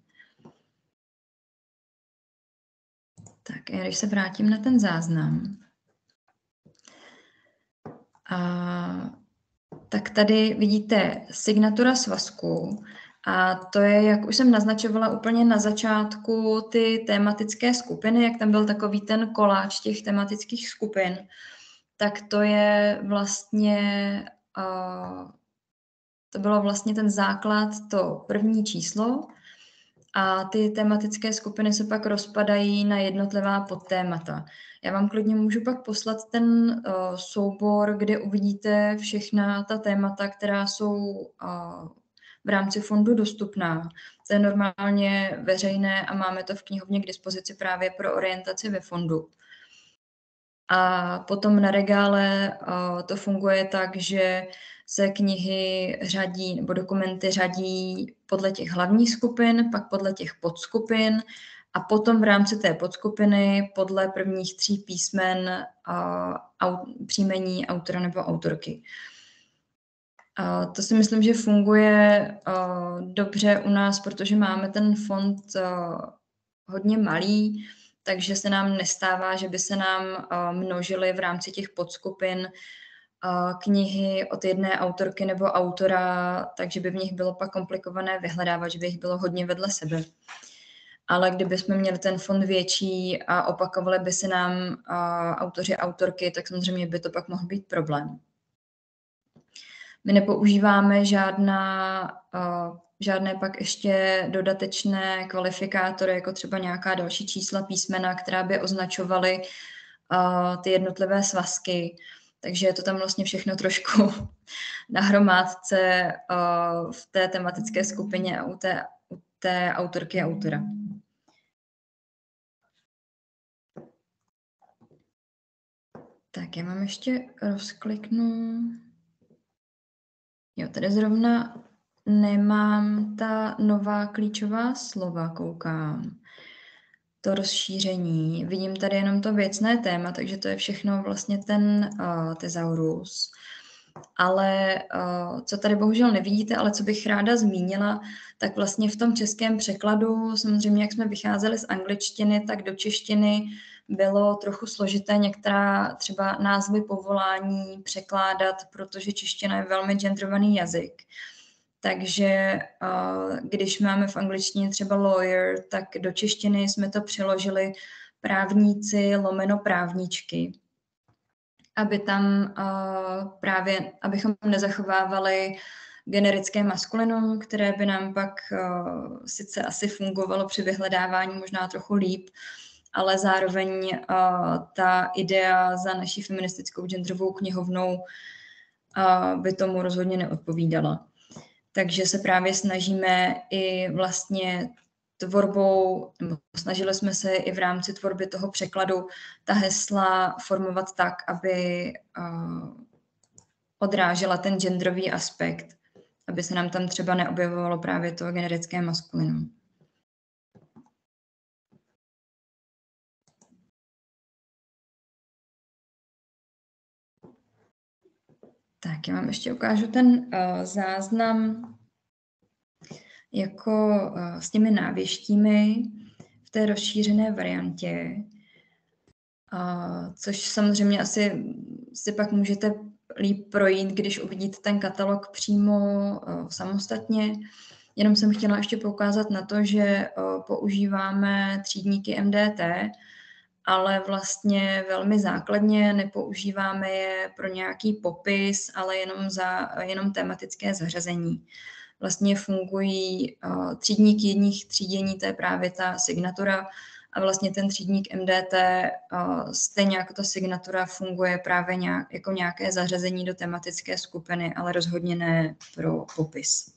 Tak, když se vrátím na ten záznam, tak tady vidíte signatura svazku a to je, jak už jsem naznačovala úplně na začátku, ty tematické skupiny, jak tam byl takový ten koláč těch tematických skupin, tak to je vlastně, to bylo vlastně ten základ, to první číslo a ty tematické skupiny se pak rozpadají na jednotlivá podtémata. Já vám klidně můžu pak poslat ten soubor, kde uvidíte všechna ta témata, která jsou v rámci fondu dostupná. To je normálně veřejné a máme to v knihovně k dispozici právě pro orientaci ve fondu. A potom na regále to funguje tak, že se knihy řadí nebo dokumenty řadí podle těch hlavních skupin, pak podle těch podskupin a potom v rámci té podskupiny podle prvních 3 písmen příjmení autora nebo autorky. To si myslím, že funguje dobře u nás, protože máme ten fond hodně malý, takže se nám nestává, že by se nám množily v rámci těch podskupin knihy od jedné autorky nebo autora, takže by v nich bylo pak komplikované vyhledávat, že by jich bylo hodně vedle sebe. Ale kdybychom měli ten fond větší a opakovali by se nám autoři a autorky, tak samozřejmě by to pak mohl být problém. My nepoužíváme žádné pak ještě dodatečné kvalifikátory, jako třeba nějaká další čísla písmena, která by označovaly ty jednotlivé svazky. Takže je to tam vlastně všechno trošku na hromádce v té tematické skupině a u té autorky a autora. Tak, já mám ještě rozkliknu. Jo, tady zrovna nemám ta nová klíčová slova, koukám. To rozšíření. Vidím tady jenom to věcné téma, takže to je všechno vlastně ten tezaurus. Ale co tady bohužel nevidíte, ale co bych ráda zmínila, tak vlastně v tom českém překladu, samozřejmě jak jsme vycházeli z angličtiny, tak do češtiny bylo trochu složité některá třeba názvy povolání překládat, protože čeština je velmi genderovaný jazyk. Takže když máme v angličtině třeba lawyer, tak do češtiny jsme to přeložili právníci lomeno právničky, aby tam právě, abychom nezachovávali generické maskulinum, které by nám pak sice asi fungovalo při vyhledávání možná trochu líp, ale zároveň ta idea za naší feministickou genderovou knihovnou by tomu rozhodně neodpovídala. Takže se právě snažíme i vlastně tvorbou, snažili jsme se i v rámci tvorby toho překladu ta hesla formovat tak, aby odrážela ten genderový aspekt, aby se nám tam třeba neobjevovalo právě to generické maskulinum. Tak, já vám ještě ukážu ten záznam jako s těmi návěštími v té rozšířené variantě, což samozřejmě asi si pak můžete líp projít, když uvidíte ten katalog přímo samostatně. Jenom jsem chtěla ještě poukázat na to, že používáme třídníky MDT, ale vlastně velmi základně nepoužíváme je pro nějaký popis, ale jenom tematické zařazení. Vlastně fungují třídník jedních třídění, to je právě ta signatura, a vlastně ten třídník MDT stejně jako ta signatura funguje právě jako nějaké zařazení do tematické skupiny, ale rozhodně ne pro popis.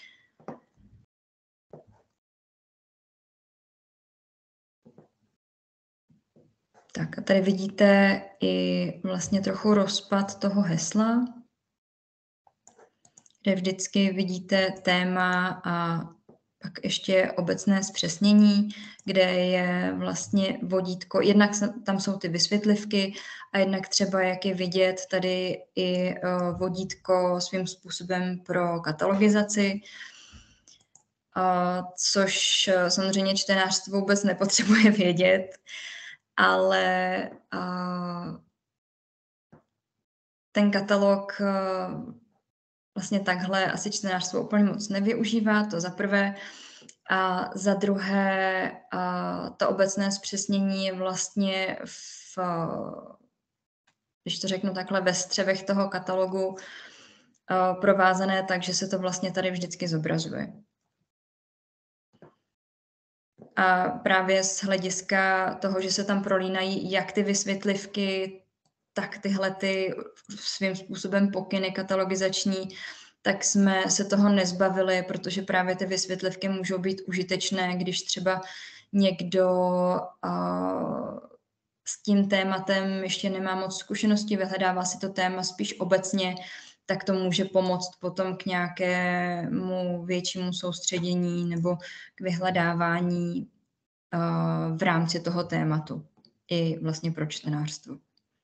Tak a tady vidíte i vlastně trochu rozpad toho hesla, kde vždycky vidíte téma a pak ještě obecné zpřesnění, kde je vlastně vodítko, jednak tam jsou ty vysvětlivky a jednak třeba, jak je vidět, tady i vodítko svým způsobem pro katalogizaci, což samozřejmě čtenář vůbec nepotřebuje vědět, ale ten katalog vlastně takhle asi čtenářstvo úplně moc nevyužívá, to za prvé. A za druhé, to obecné zpřesnění je vlastně když to řeknu takhle, ve střevech toho katalogu provázané tak, že se to vlastně tady vždycky zobrazuje. A právě z hlediska toho, že se tam prolínají jak ty vysvětlivky, tak tyhle ty svým způsobem pokyny katalogizační, tak jsme se toho nezbavili, protože právě ty vysvětlivky můžou být užitečné, když třeba někdo s tím tématem ještě nemá moc zkušeností, vyhledává si to téma spíš obecně, tak to může pomoct potom k nějakému většímu soustředění nebo k vyhledávání v rámci toho tématu i vlastně pro čtenářstvo.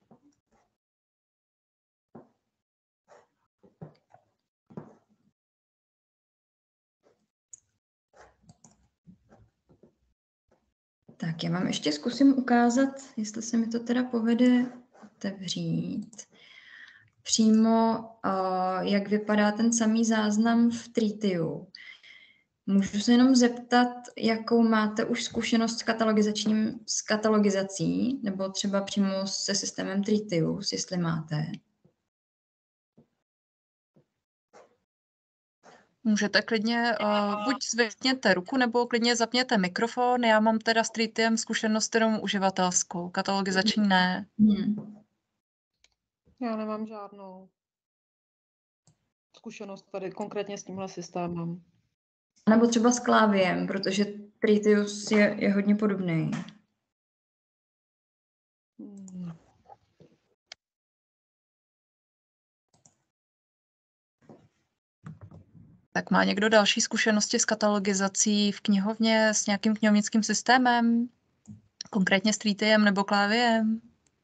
Tak já vám ještě zkusím ukázat, jestli se mi to teda povede otevřít. Přímo, jak vypadá ten samý záznam v Treatiu. Můžu se jenom zeptat, jakou máte už zkušenost s katalogizací, nebo třeba přímo se systémem Treatius, jestli máte. Můžete klidně, buď zvedněte ruku, nebo klidně zapněte mikrofon. Já mám teda s Treatiem zkušenost jenom uživatelskou, katalogizační ne. Já nemám žádnou zkušenost tady konkrétně s tímhle systémem. Nebo třeba s kláviem, protože Treatius je hodně podobný. Tak má někdo další zkušenosti s katalogizací v knihovně s nějakým knihovnickým systémem? Konkrétně s Treatiem nebo kláviem?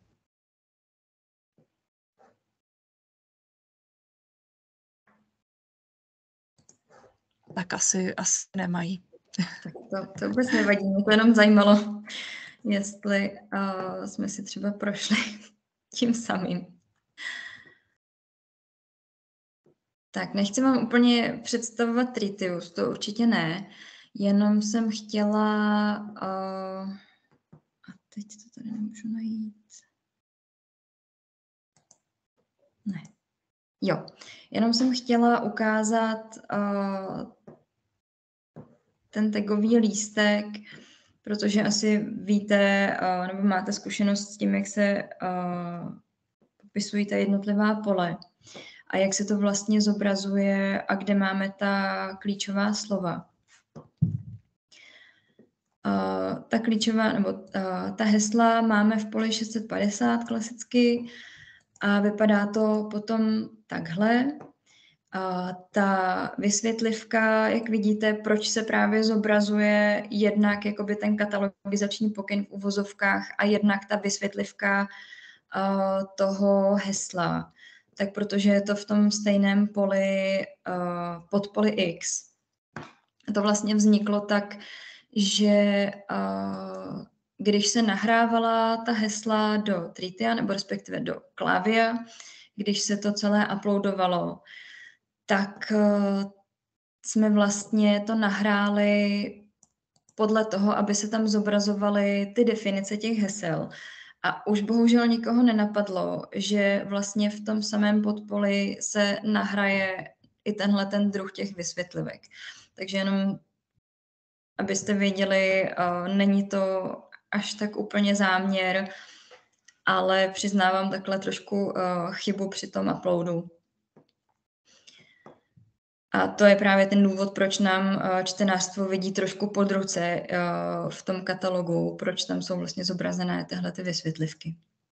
Tak asi nemají. Tak to vůbec nevadí, mě to jenom zajímalo, jestli jsme si třeba prošli tím samým. Tak nechci vám úplně představovat Treatius, to určitě ne, jenom jsem chtěla, a teď to tady nemůžu najít. Ne. Jo, jenom jsem chtěla ukázat ten tagový lístek, protože asi víte, nebo máte zkušenost s tím, jak se popisují ta jednotlivá pole a jak se to vlastně zobrazuje a kde máme ta klíčová slova. Ta klíčová, nebo ta hesla máme v poli 650 klasicky a vypadá to potom takhle. Ta vysvětlivka, jak vidíte, proč se právě zobrazuje jednak jakoby ten katalogizační pokyn v uvozovkách a jednak ta vysvětlivka toho hesla. Tak protože je to v tom stejném poli, podpoli X. To vlastně vzniklo tak, že když se nahrávala ta hesla do Treatia, nebo respektive do Klávia, když se to celé uploadovalo, tak jsme vlastně to nahráli podle toho, aby se tam zobrazovaly ty definice těch hesel. A už bohužel nikoho nenapadlo, že vlastně v tom samém podpoli se nahraje i ten druh těch vysvětlivek. Takže jenom, abyste věděli, není to až tak úplně záměr, ale přiznávám takhle trošku chybu při tom uploadu. A to je právě ten důvod, proč nám čtenářstvo vidí trošku pod ruce v tom katalogu, proč tam jsou vlastně zobrazené tyhle ty vysvětlivky.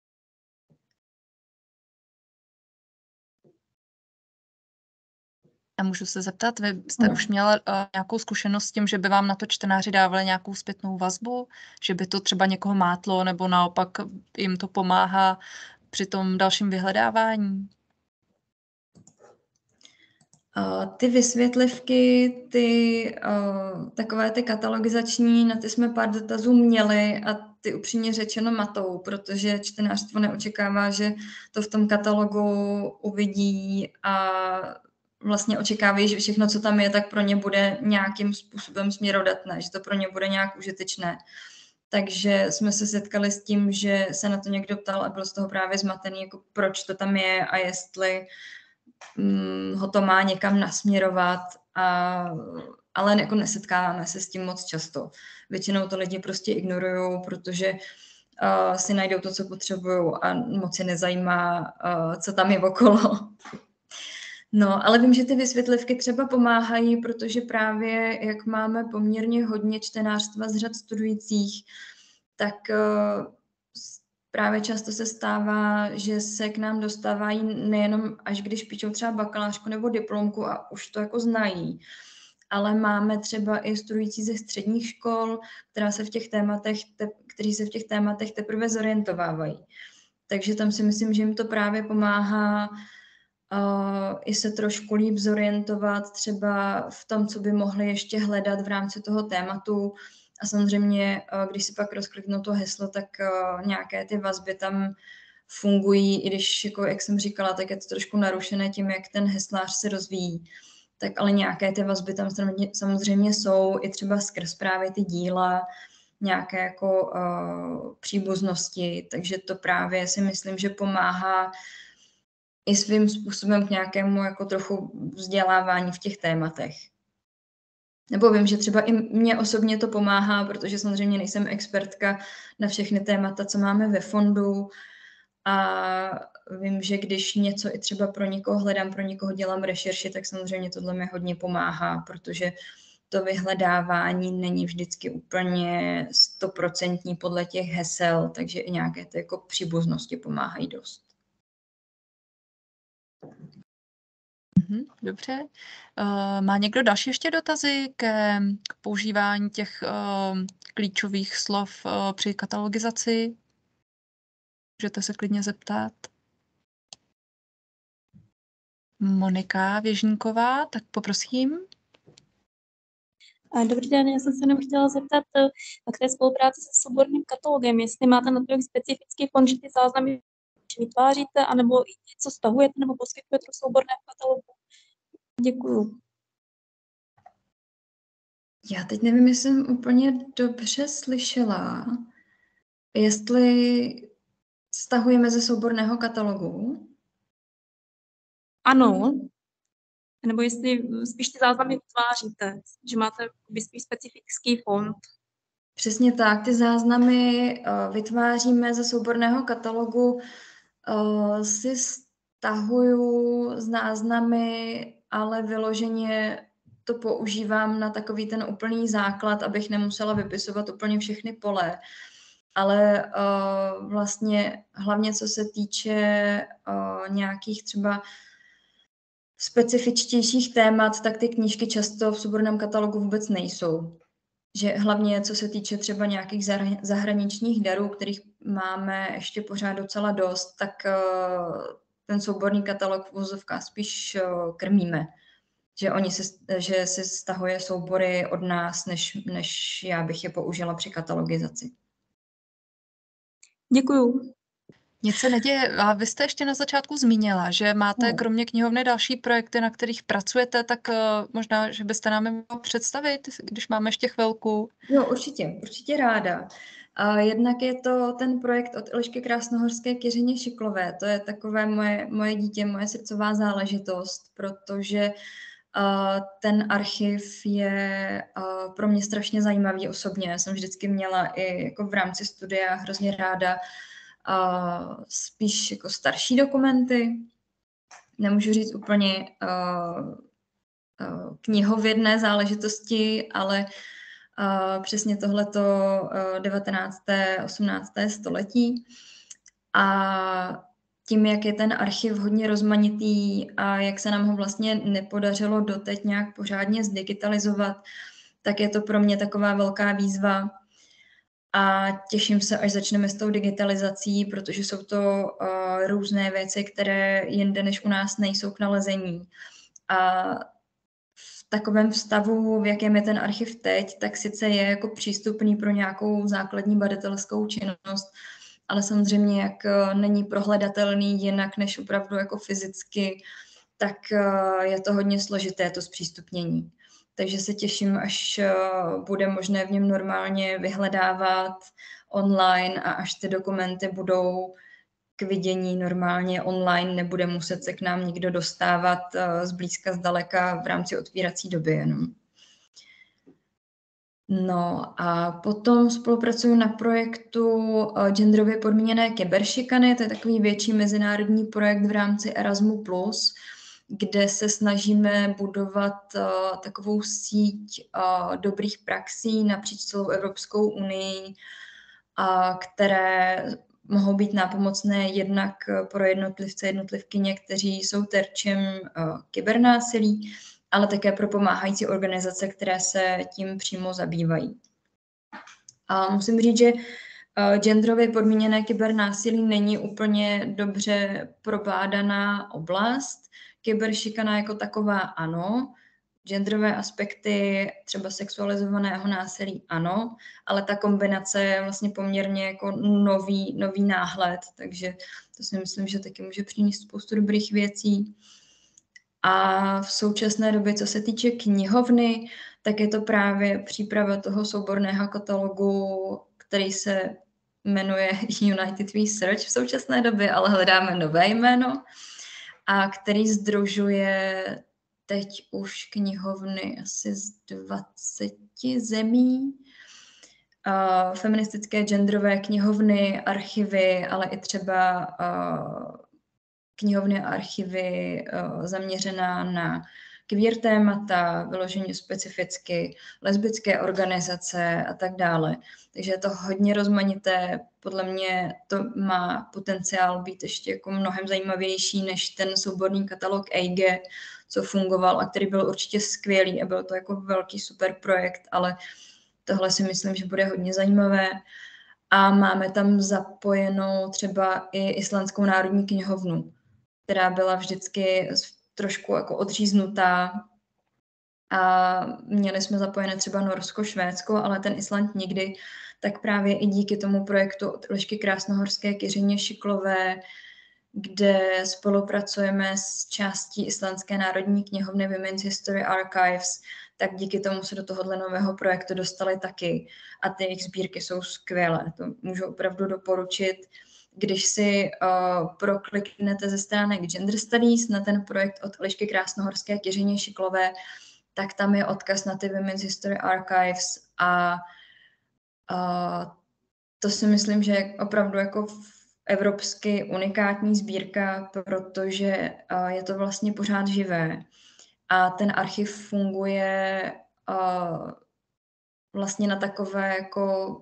A můžu se zeptat, vy jste už měla nějakou zkušenost s tím, že by vám na to čtenáři dávali nějakou zpětnou vazbu? Že by to třeba někoho mátlo, nebo naopak jim to pomáhá při tom dalším vyhledávání? Ty vysvětlivky, takové ty katalogizační, na ty jsme pár dotazů měli a ty upřímně řečeno matou, protože čtenářstvo neočekává, že to v tom katalogu uvidí a vlastně očekávají, že všechno, co tam je, tak pro ně bude nějakým způsobem směrodatné, že to pro ně bude nějak užitečné. Takže jsme se setkali s tím, že se na to někdo ptal a byl z toho právě zmatený, jako proč to tam je a jestli ho to má někam nasměrovat, ale jako nesetkáváme se s tím moc často. Většinou to lidi prostě ignorují, protože si najdou to, co potřebují a moc je nezajímá, co tam je okolo. No, ale vím, že ty vysvětlivky třeba pomáhají, protože právě jak máme poměrně hodně čtenářstva z řad studujících, tak právě často se stává, že se k nám dostávají nejenom až když píšou třeba bakalářku nebo diplomku a už to jako znají, ale máme třeba i studující ze středních škol, kteří se v těch tématech teprve zorientovávají. Takže tam si myslím, že jim to právě pomáhá i se trošku líp zorientovat třeba v tom, co by mohli ještě hledat v rámci toho tématu. A samozřejmě, když si pak rozkliknou to heslo, tak nějaké ty vazby tam fungují, i když, jako, jak jsem říkala, tak je to trošku narušené tím, jak ten heslář se rozvíjí. Tak ale nějaké ty vazby tam samozřejmě jsou, i třeba skrz právě ty díla, nějaké jako příbuznosti, takže to právě si myslím, že pomáhá i svým způsobem k nějakému jako trochu vzdělávání v těch tématech. Nebo vím, že třeba i mně osobně to pomáhá, protože samozřejmě nejsem expertka na všechny témata, co máme ve fondu a vím, že když něco i třeba pro někoho hledám, pro někoho dělám rešerši, tak samozřejmě tohle mi hodně pomáhá, protože to vyhledávání není vždycky úplně 100% podle těch hesel, takže i nějaké ty jako příbuznosti pomáhají dost. Dobře. Má někdo další ještě dotazy k používání těch klíčových slov při katalogizaci? Můžete se klidně zeptat. Monika Věžníková, tak poprosím. Dobrý den, já jsem se jenom chtěla zeptat k té spolupráci se souborným katalogem, jestli máte na to specifický fond, že ty záznamy vytváříte, anebo něco stahujete, nebo poskytujete do souborného katalogu. Děkuju. Já teď nevím, jestli jsem úplně dobře slyšela, jestli stahujeme ze souborného katalogu. Ano. Nebo jestli spíš ty záznamy vytváříte, že máte spíš specifický fond. Přesně tak, ty záznamy vytváříme ze souborného katalogu. Si stahuju záznamy, ale vyloženě to používám na takový ten úplný základ, abych nemusela vypisovat úplně všechny pole. Ale vlastně hlavně co se týče nějakých třeba specifičtějších témat, tak ty knížky často v souborném katalogu vůbec nejsou. Že hlavně co se týče třeba nějakých zahraničních darů, kterých máme ještě pořád docela dost, tak ten souborný katalog v uvozovkách spíš krmíme. Že si stahuje soubory od nás, než já bych je použila při katalogizaci. Děkuju. Nic se neděje. A vy jste ještě na začátku zmínila, že máte kromě knihovny další projekty, na kterých pracujete, tak možná, že byste nám je mohla představit, když máme ještě chvilku. Jo, určitě ráda. Jednak je to ten projekt od Elišky Krásnohorské k Jiřině Šiklové. To je takové moje dítě, moje srdcová záležitost, protože ten archiv je pro mě strašně zajímavý osobně. Já jsem vždycky měla i jako v rámci studia hrozně ráda spíš jako starší dokumenty. Nemůžu říct úplně knihovědné záležitosti, ale přesně tohleto 19. 18. století. A tím, jak je ten archiv hodně rozmanitý a jak se nám ho vlastně nepodařilo doteď nějak pořádně zdigitalizovat, tak je to pro mě taková velká výzva. A těším se, až začneme s tou digitalizací, protože jsou to různé věci, které jinde než u nás nejsou k nalezení. A v takovém stavu, v jakém je ten archiv teď, tak sice je jako přístupný pro nějakou základní badatelskou činnost, ale samozřejmě, jak není prohledatelný jinak než opravdu jako fyzicky, tak je to hodně složité, to zpřístupnění. Takže se těším, až bude možné v něm normálně vyhledávat online a až ty dokumenty budou k vidění normálně online, nebude muset se k nám nikdo dostávat zblízka, zdaleka v rámci otvírací doby jenom. No a potom spolupracuju na projektu genderově podmíněné kyberšikany, to je takový větší mezinárodní projekt v rámci Erasmus+, kde se snažíme budovat takovou síť dobrých praxí napříč celou Evropskou unii, které mohou být nápomocné jednak pro jednotlivce, jednotlivkyně, kteří jsou terčem kybernásilí, ale také pro pomáhající organizace, které se tím přímo zabývají. A musím říct, že genderově podmíněné kybernásilí není úplně dobře probádaná oblast. Kyberšikana jako taková ano, genderové aspekty třeba sexualizovaného násilí ano, ale ta kombinace je vlastně poměrně jako nový náhled, takže to si myslím, že taky může přinést spoustu dobrých věcí. A v současné době, co se týče knihovny, tak je to právě příprava toho souborného katalogu, který se jmenuje United We Search v současné době, ale hledáme nové jméno, a který sdružuje teď už knihovny asi z 20 zemí, feministické genderové knihovny, archivy, ale i třeba knihovny a archivy zaměřená na queer témata, vyloženě specificky, lesbické organizace a tak dále. Takže je to hodně rozmanité. Podle mě to má potenciál být ještě jako mnohem zajímavější než ten souborný katalog EIGE, co fungoval a který byl určitě skvělý a byl to jako velký super projekt, ale tohle si myslím, že bude hodně zajímavé. A máme tam zapojenou třeba i Islandskou národní knihovnu, která byla vždycky trošku jako odříznutá. A měli jsme zapojené třeba Norsko, Švédsko, ale ten Island nikdy, tak právě i díky tomu projektu od Elišky Krásnohorské Kyřině Šiklové, kde spolupracujeme s částí Islandské národní knihovny Women's History Archives, tak díky tomu se do tohohle nového projektu dostali taky. A ty jejich sbírky jsou skvělé, to můžu opravdu doporučit. Když si prokliknete ze stránek Gender Studies na ten projekt od Elišky Krásnohorské Kyřině Šiklové, tak tam je odkaz na ty Women's History Archives a to si myslím, že je opravdu jako evropsky unikátní sbírka, protože je to vlastně pořád živé a ten archiv funguje vlastně na takové jako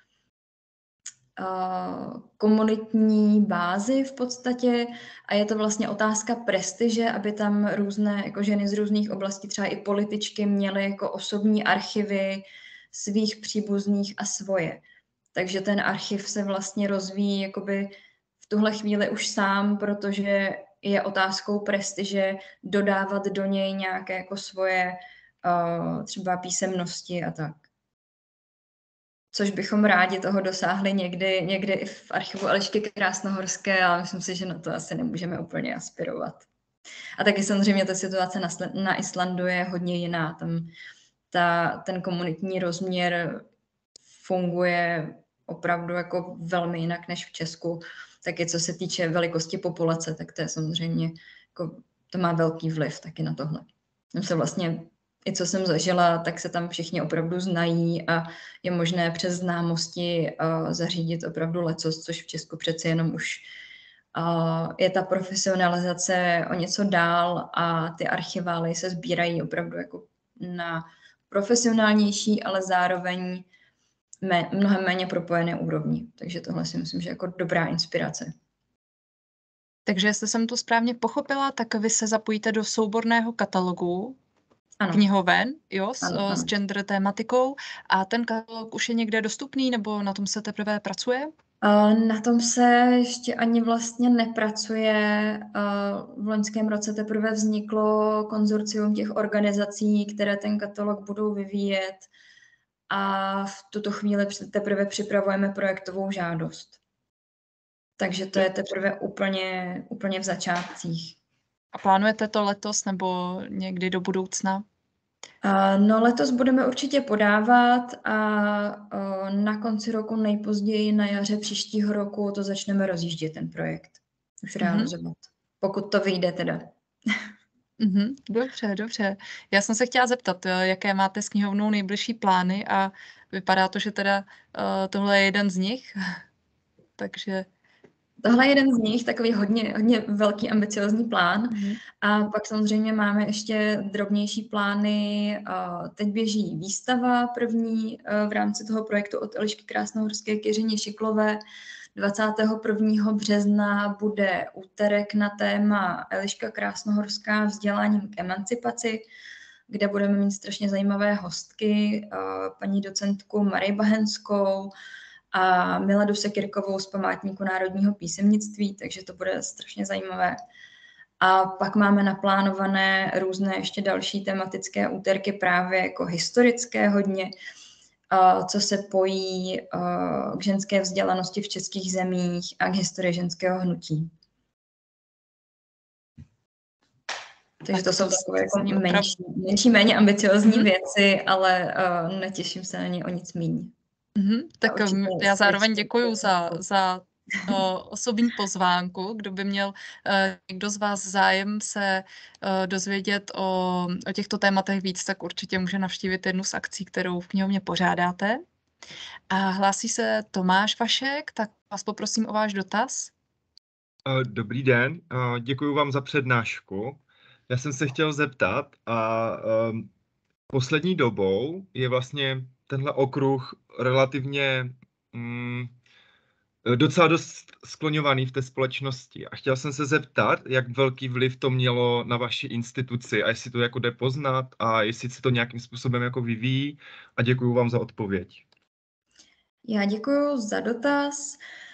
komunitní bázi v podstatě a je to vlastně otázka prestiže, aby tam různé jako ženy z různých oblastí, třeba i političky, měly jako osobní archivy svých příbuzných a svoje. Takže ten archiv se vlastně rozvíjí jakoby v tuhle chvíli už sám, protože je otázkou prestiže dodávat do něj nějaké jako svoje třeba písemnosti a tak. Což bychom rádi toho dosáhli někdy i v archivu Elišky Krásnohorské, ale myslím si, že na to asi nemůžeme úplně aspirovat. A taky samozřejmě ta situace na Islandu je hodně jiná. Tam ten komunitní rozměr funguje opravdu jako velmi jinak než v Česku. Taky co se týče velikosti populace, tak to je samozřejmě, jako, to má velký vliv taky na tohle. Tam se vlastně, i co jsem zažila, tak se tam všichni opravdu znají a je možné přes známosti zařídit opravdu lecos, což v Česku přeci jenom už je ta profesionalizace o něco dál a ty archivály se sbírají opravdu jako na profesionálnější, ale zároveň mnohem méně propojené úrovni. Takže tohle si myslím, že je jako dobrá inspirace. Takže jestli jsem to správně pochopila, tak vy se zapojíte do souborného katalogu Ano. knihoven, jo, Ano. s gender tématikou, a ten katalog už je někde dostupný, nebo na tom se teprve pracuje? Na tom se ještě ani vlastně nepracuje. V loňském roce teprve vzniklo konzorcium těch organizací, které ten katalog budou vyvíjet, a v tuto chvíli teprve připravujeme projektovou žádost. Takže to je teprve úplně v začátcích. A plánujete to letos nebo někdy do budoucna? No, letos budeme určitě podávat a na konci roku, nejpozději na jaře příštího roku, to začneme rozjíždět, ten projekt. Už realizovat. Pokud to vyjde teda. Dobře. Já jsem se chtěla zeptat, jaké máte s knihovnou nejbližší plány, a vypadá to, že teda tohle je jeden z nich. Takže... Tohle je jeden z nich, takový hodně velký ambiciozní plán. A pak samozřejmě máme ještě drobnější plány. Teď běží výstava první v rámci toho projektu od Elišky Krásnohorské k Jiřině Šiklové. 21. března bude úterek na téma Eliška Krásnohorská vzděláním k emancipaci, kde budeme mít strašně zajímavé hostky, paní docentku Marii Bahenskou a Miladu Sekirkovou z Památníku národního písemnictví, takže to bude strašně zajímavé. A pak máme naplánované různé ještě další tematické úterky, právě jako historické hodně, co se pojí k ženské vzdělanosti v českých zemích a k historii ženského hnutí. Takže to jsou takové jako menší, méně ambiciozní věci, ale netěším se na ně o nic míň. Tak já zároveň děkuju za osobní pozvánku. Kdo by měl někdo z vás zájem se dozvědět o těchto tématech víc, tak určitě může navštívit jednu z akcí, kterou v knihovně pořádáte. A hlásí se Tomáš Vašek, tak vás poprosím o váš dotaz. Dobrý den, děkuji vám za přednášku. Já jsem se chtěl zeptat, poslední dobou je vlastně tenhle okruh relativně docela dost skloňovaný v té společnosti. A chtěl jsem se zeptat, jak velký vliv to mělo na vaši instituci a jestli to jako jde poznat a jestli se to nějakým způsobem jako vyvíjí, a děkuji vám za odpověď. Já děkuji za dotaz.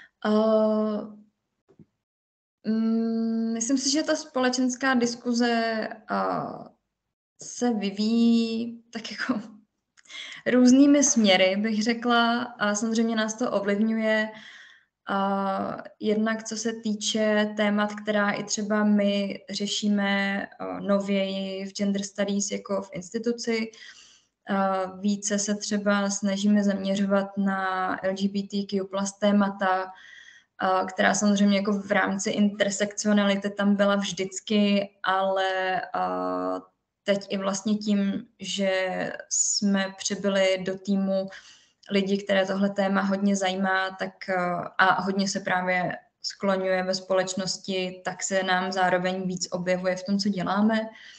Myslím si, že ta společenská diskuze se vyvíjí tak jako různými směry, bych řekla, a samozřejmě nás to ovlivňuje. Jednak co se týče témat, která i třeba my řešíme nověji v Gender Studies jako v instituci. Více se třeba snažíme zaměřovat na LGBTQ+ témata, která samozřejmě jako v rámci intersekcionality tam byla vždycky, ale teď i vlastně tím, že jsme přibyli do týmu lidi, které tohle téma hodně zajímá, tak a hodně se právě skloňuje ve společnosti, tak se nám zároveň víc objevuje v tom, co děláme.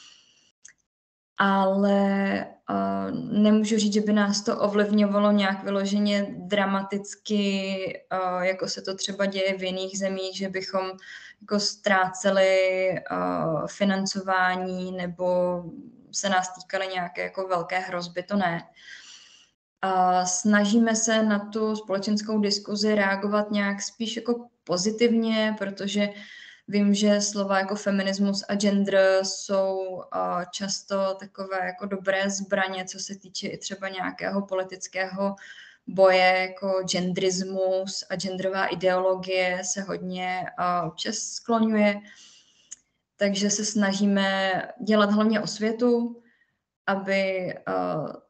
Ale nemůžu říct, že by nás to ovlivňovalo nějak vyloženě dramaticky, jako se to třeba děje v jiných zemích, že bychom jako ztráceli financování nebo se nás týkaly nějaké jako velké hrozby, to ne. Snažíme se na tu společenskou diskuzi reagovat nějak spíš jako pozitivně, protože vím, že slova jako feminismus a gender jsou často takové jako dobré zbraně, co se týče i třeba nějakého politického boje, jako genderismus a genderová ideologie se hodně občas skloňuje. Takže se snažíme dělat hlavně osvětu, aby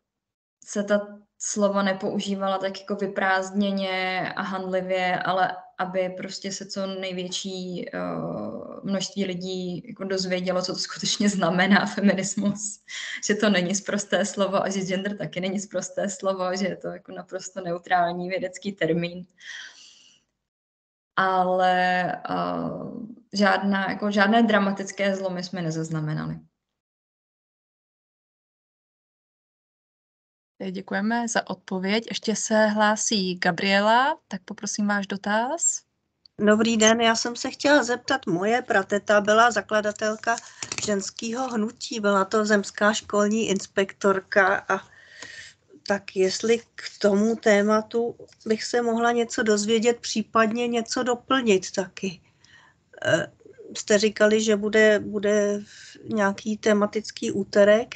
se ta slova nepoužívala tak jako vyprázdněně a hanlivě, ale aby prostě se co největší množství lidí jako dozvědělo, co to skutečně znamená feminismus, že to není sprosté slovo a že gender taky není sprosté slovo, že je to jako naprosto neutrální vědecký termín. Ale žádné dramatické zlomy jsme nezaznamenali. Děkujeme za odpověď. Ještě se hlásí Gabriela, tak poprosím váš dotaz. Dobrý den, já jsem se chtěla zeptat, moje prateta byla zakladatelka ženského hnutí, byla to zemská školní inspektorka a tak jestli k tomu tématu bych se mohla něco dozvědět, případně něco doplnit taky. Jste říkali, že bude nějaký tematický úterek?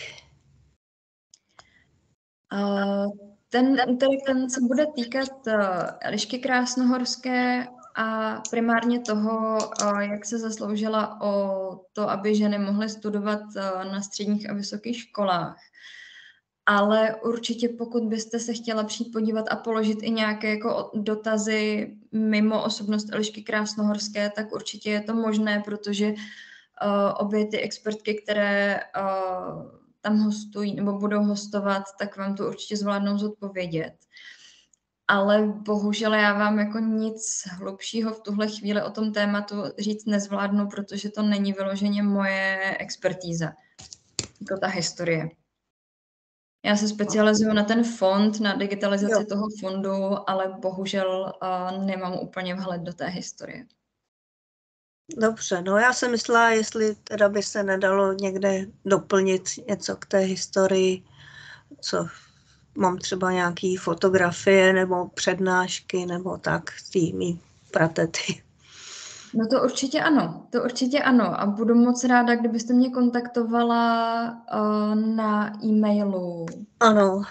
Ten úterek se bude týkat Elišky Krásnohorské a primárně toho, jak se zasloužila o to, aby ženy mohly studovat na středních a vysokých školách. Ale určitě, pokud byste se chtěla přijít podívat a položit i nějaké jako dotazy mimo osobnost Elišky Krásnohorské, tak určitě je to možné, protože obě ty expertky, které tam hostují nebo budou hostovat, tak vám to určitě zvládnou zodpovědět. Ale bohužel já vám jako nic hlubšího v tuhle chvíli o tom tématu říct nezvládnu, protože to není vyloženě moje expertíza, jako ta historie. Já se specializuju na ten fond, na digitalizaci toho fondu, ale bohužel nemám úplně vhled do té historie. Dobře, no já jsem myslela, jestli teda by se nedalo někde doplnit něco k té historii, co mám třeba nějaký fotografie nebo přednášky nebo tak z té mý pratety. No to určitě ano a budu moc ráda, kdybyste mě kontaktovala na e-mailu. Ano.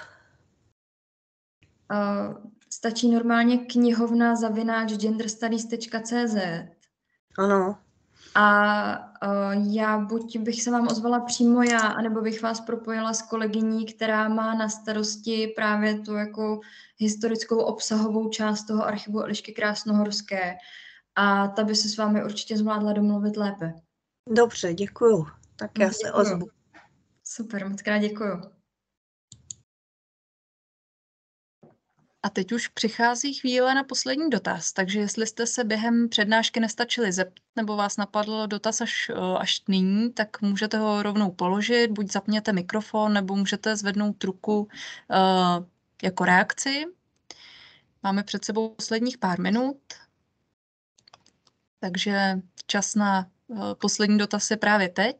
Stačí normálně knihovna@genderstudies.cz. Ano. A já buď bych se vám ozvala přímo já, anebo bych vás propojila s kolegyní, která má na starosti právě tu jako historickou obsahovou část toho archivu Elišky Krásnohorské. A ta by se s vámi určitě zvládla domluvit lépe. Dobře, děkuju. Tak já se ozvu. Super, moc krát děkuju. A teď už přichází chvíle na poslední dotaz, takže jestli jste se během přednášky nestačili zeptat, nebo vás napadl dotaz až nyní, tak můžete ho rovnou položit, buď zapněte mikrofon, nebo můžete zvednout ruku jako reakci. Máme před sebou posledních pár minut, takže čas na poslední dotaz je právě teď.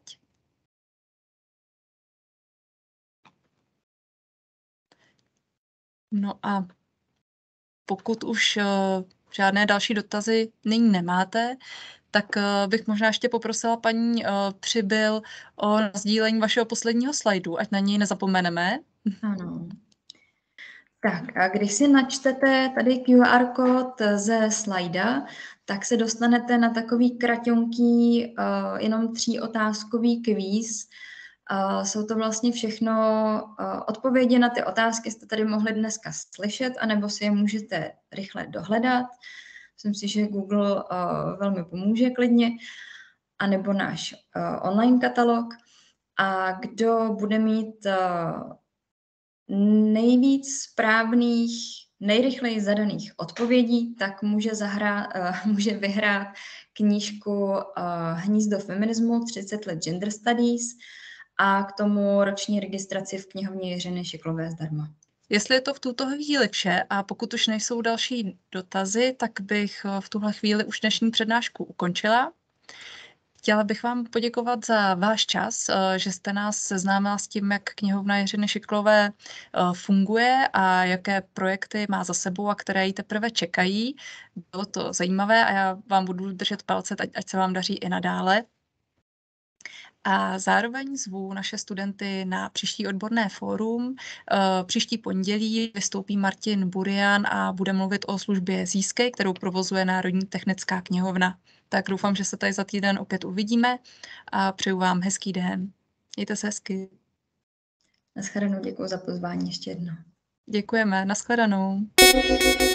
No a pokud už žádné další dotazy nyní nemáte, tak bych možná ještě poprosila paní Přibyl o sdílení vašeho posledního slajdu, ať na něj nezapomeneme. Ano. Tak a když si načtete tady QR kód ze slajda, tak se dostanete na takový kratonký, jenom 3otázkový kvíz. Jsou to vlastně všechno odpovědi na ty otázky, jste tady mohli dneska slyšet, anebo si je můžete rychle dohledat. Myslím si, že Google velmi pomůže klidně, anebo náš online katalog. A kdo bude mít nejvíc správných, nejrychleji zadaných odpovědí, tak může vyhrát knížku Hnízdo feminismu 30 let gender studies a k tomu roční registraci v knihovně Jiřiny Šiklové zdarma. Jestli je to v tuto chvíli vše a pokud už nejsou další dotazy, tak bych v tuhle chvíli už dnešní přednášku ukončila. Chtěla bych vám poděkovat za váš čas, že jste nás seznámila s tím, jak knihovna Jiřiny Šiklové funguje a jaké projekty má za sebou a které jí teprve čekají. Bylo to zajímavé a já vám budu držet palce, ať se vám daří i nadále. A zároveň zvu naše studenty na příští odborné fórum. Příští pondělí vystoupí Martin Burian a bude mluvit o službě Získej, kterou provozuje Národní technická knihovna. Tak doufám, že se tady za týden opět uvidíme a přeju vám hezký den. Mějte se hezky. Naschledanou, děkuji za pozvání ještě jednou. Děkujeme, naschledanou.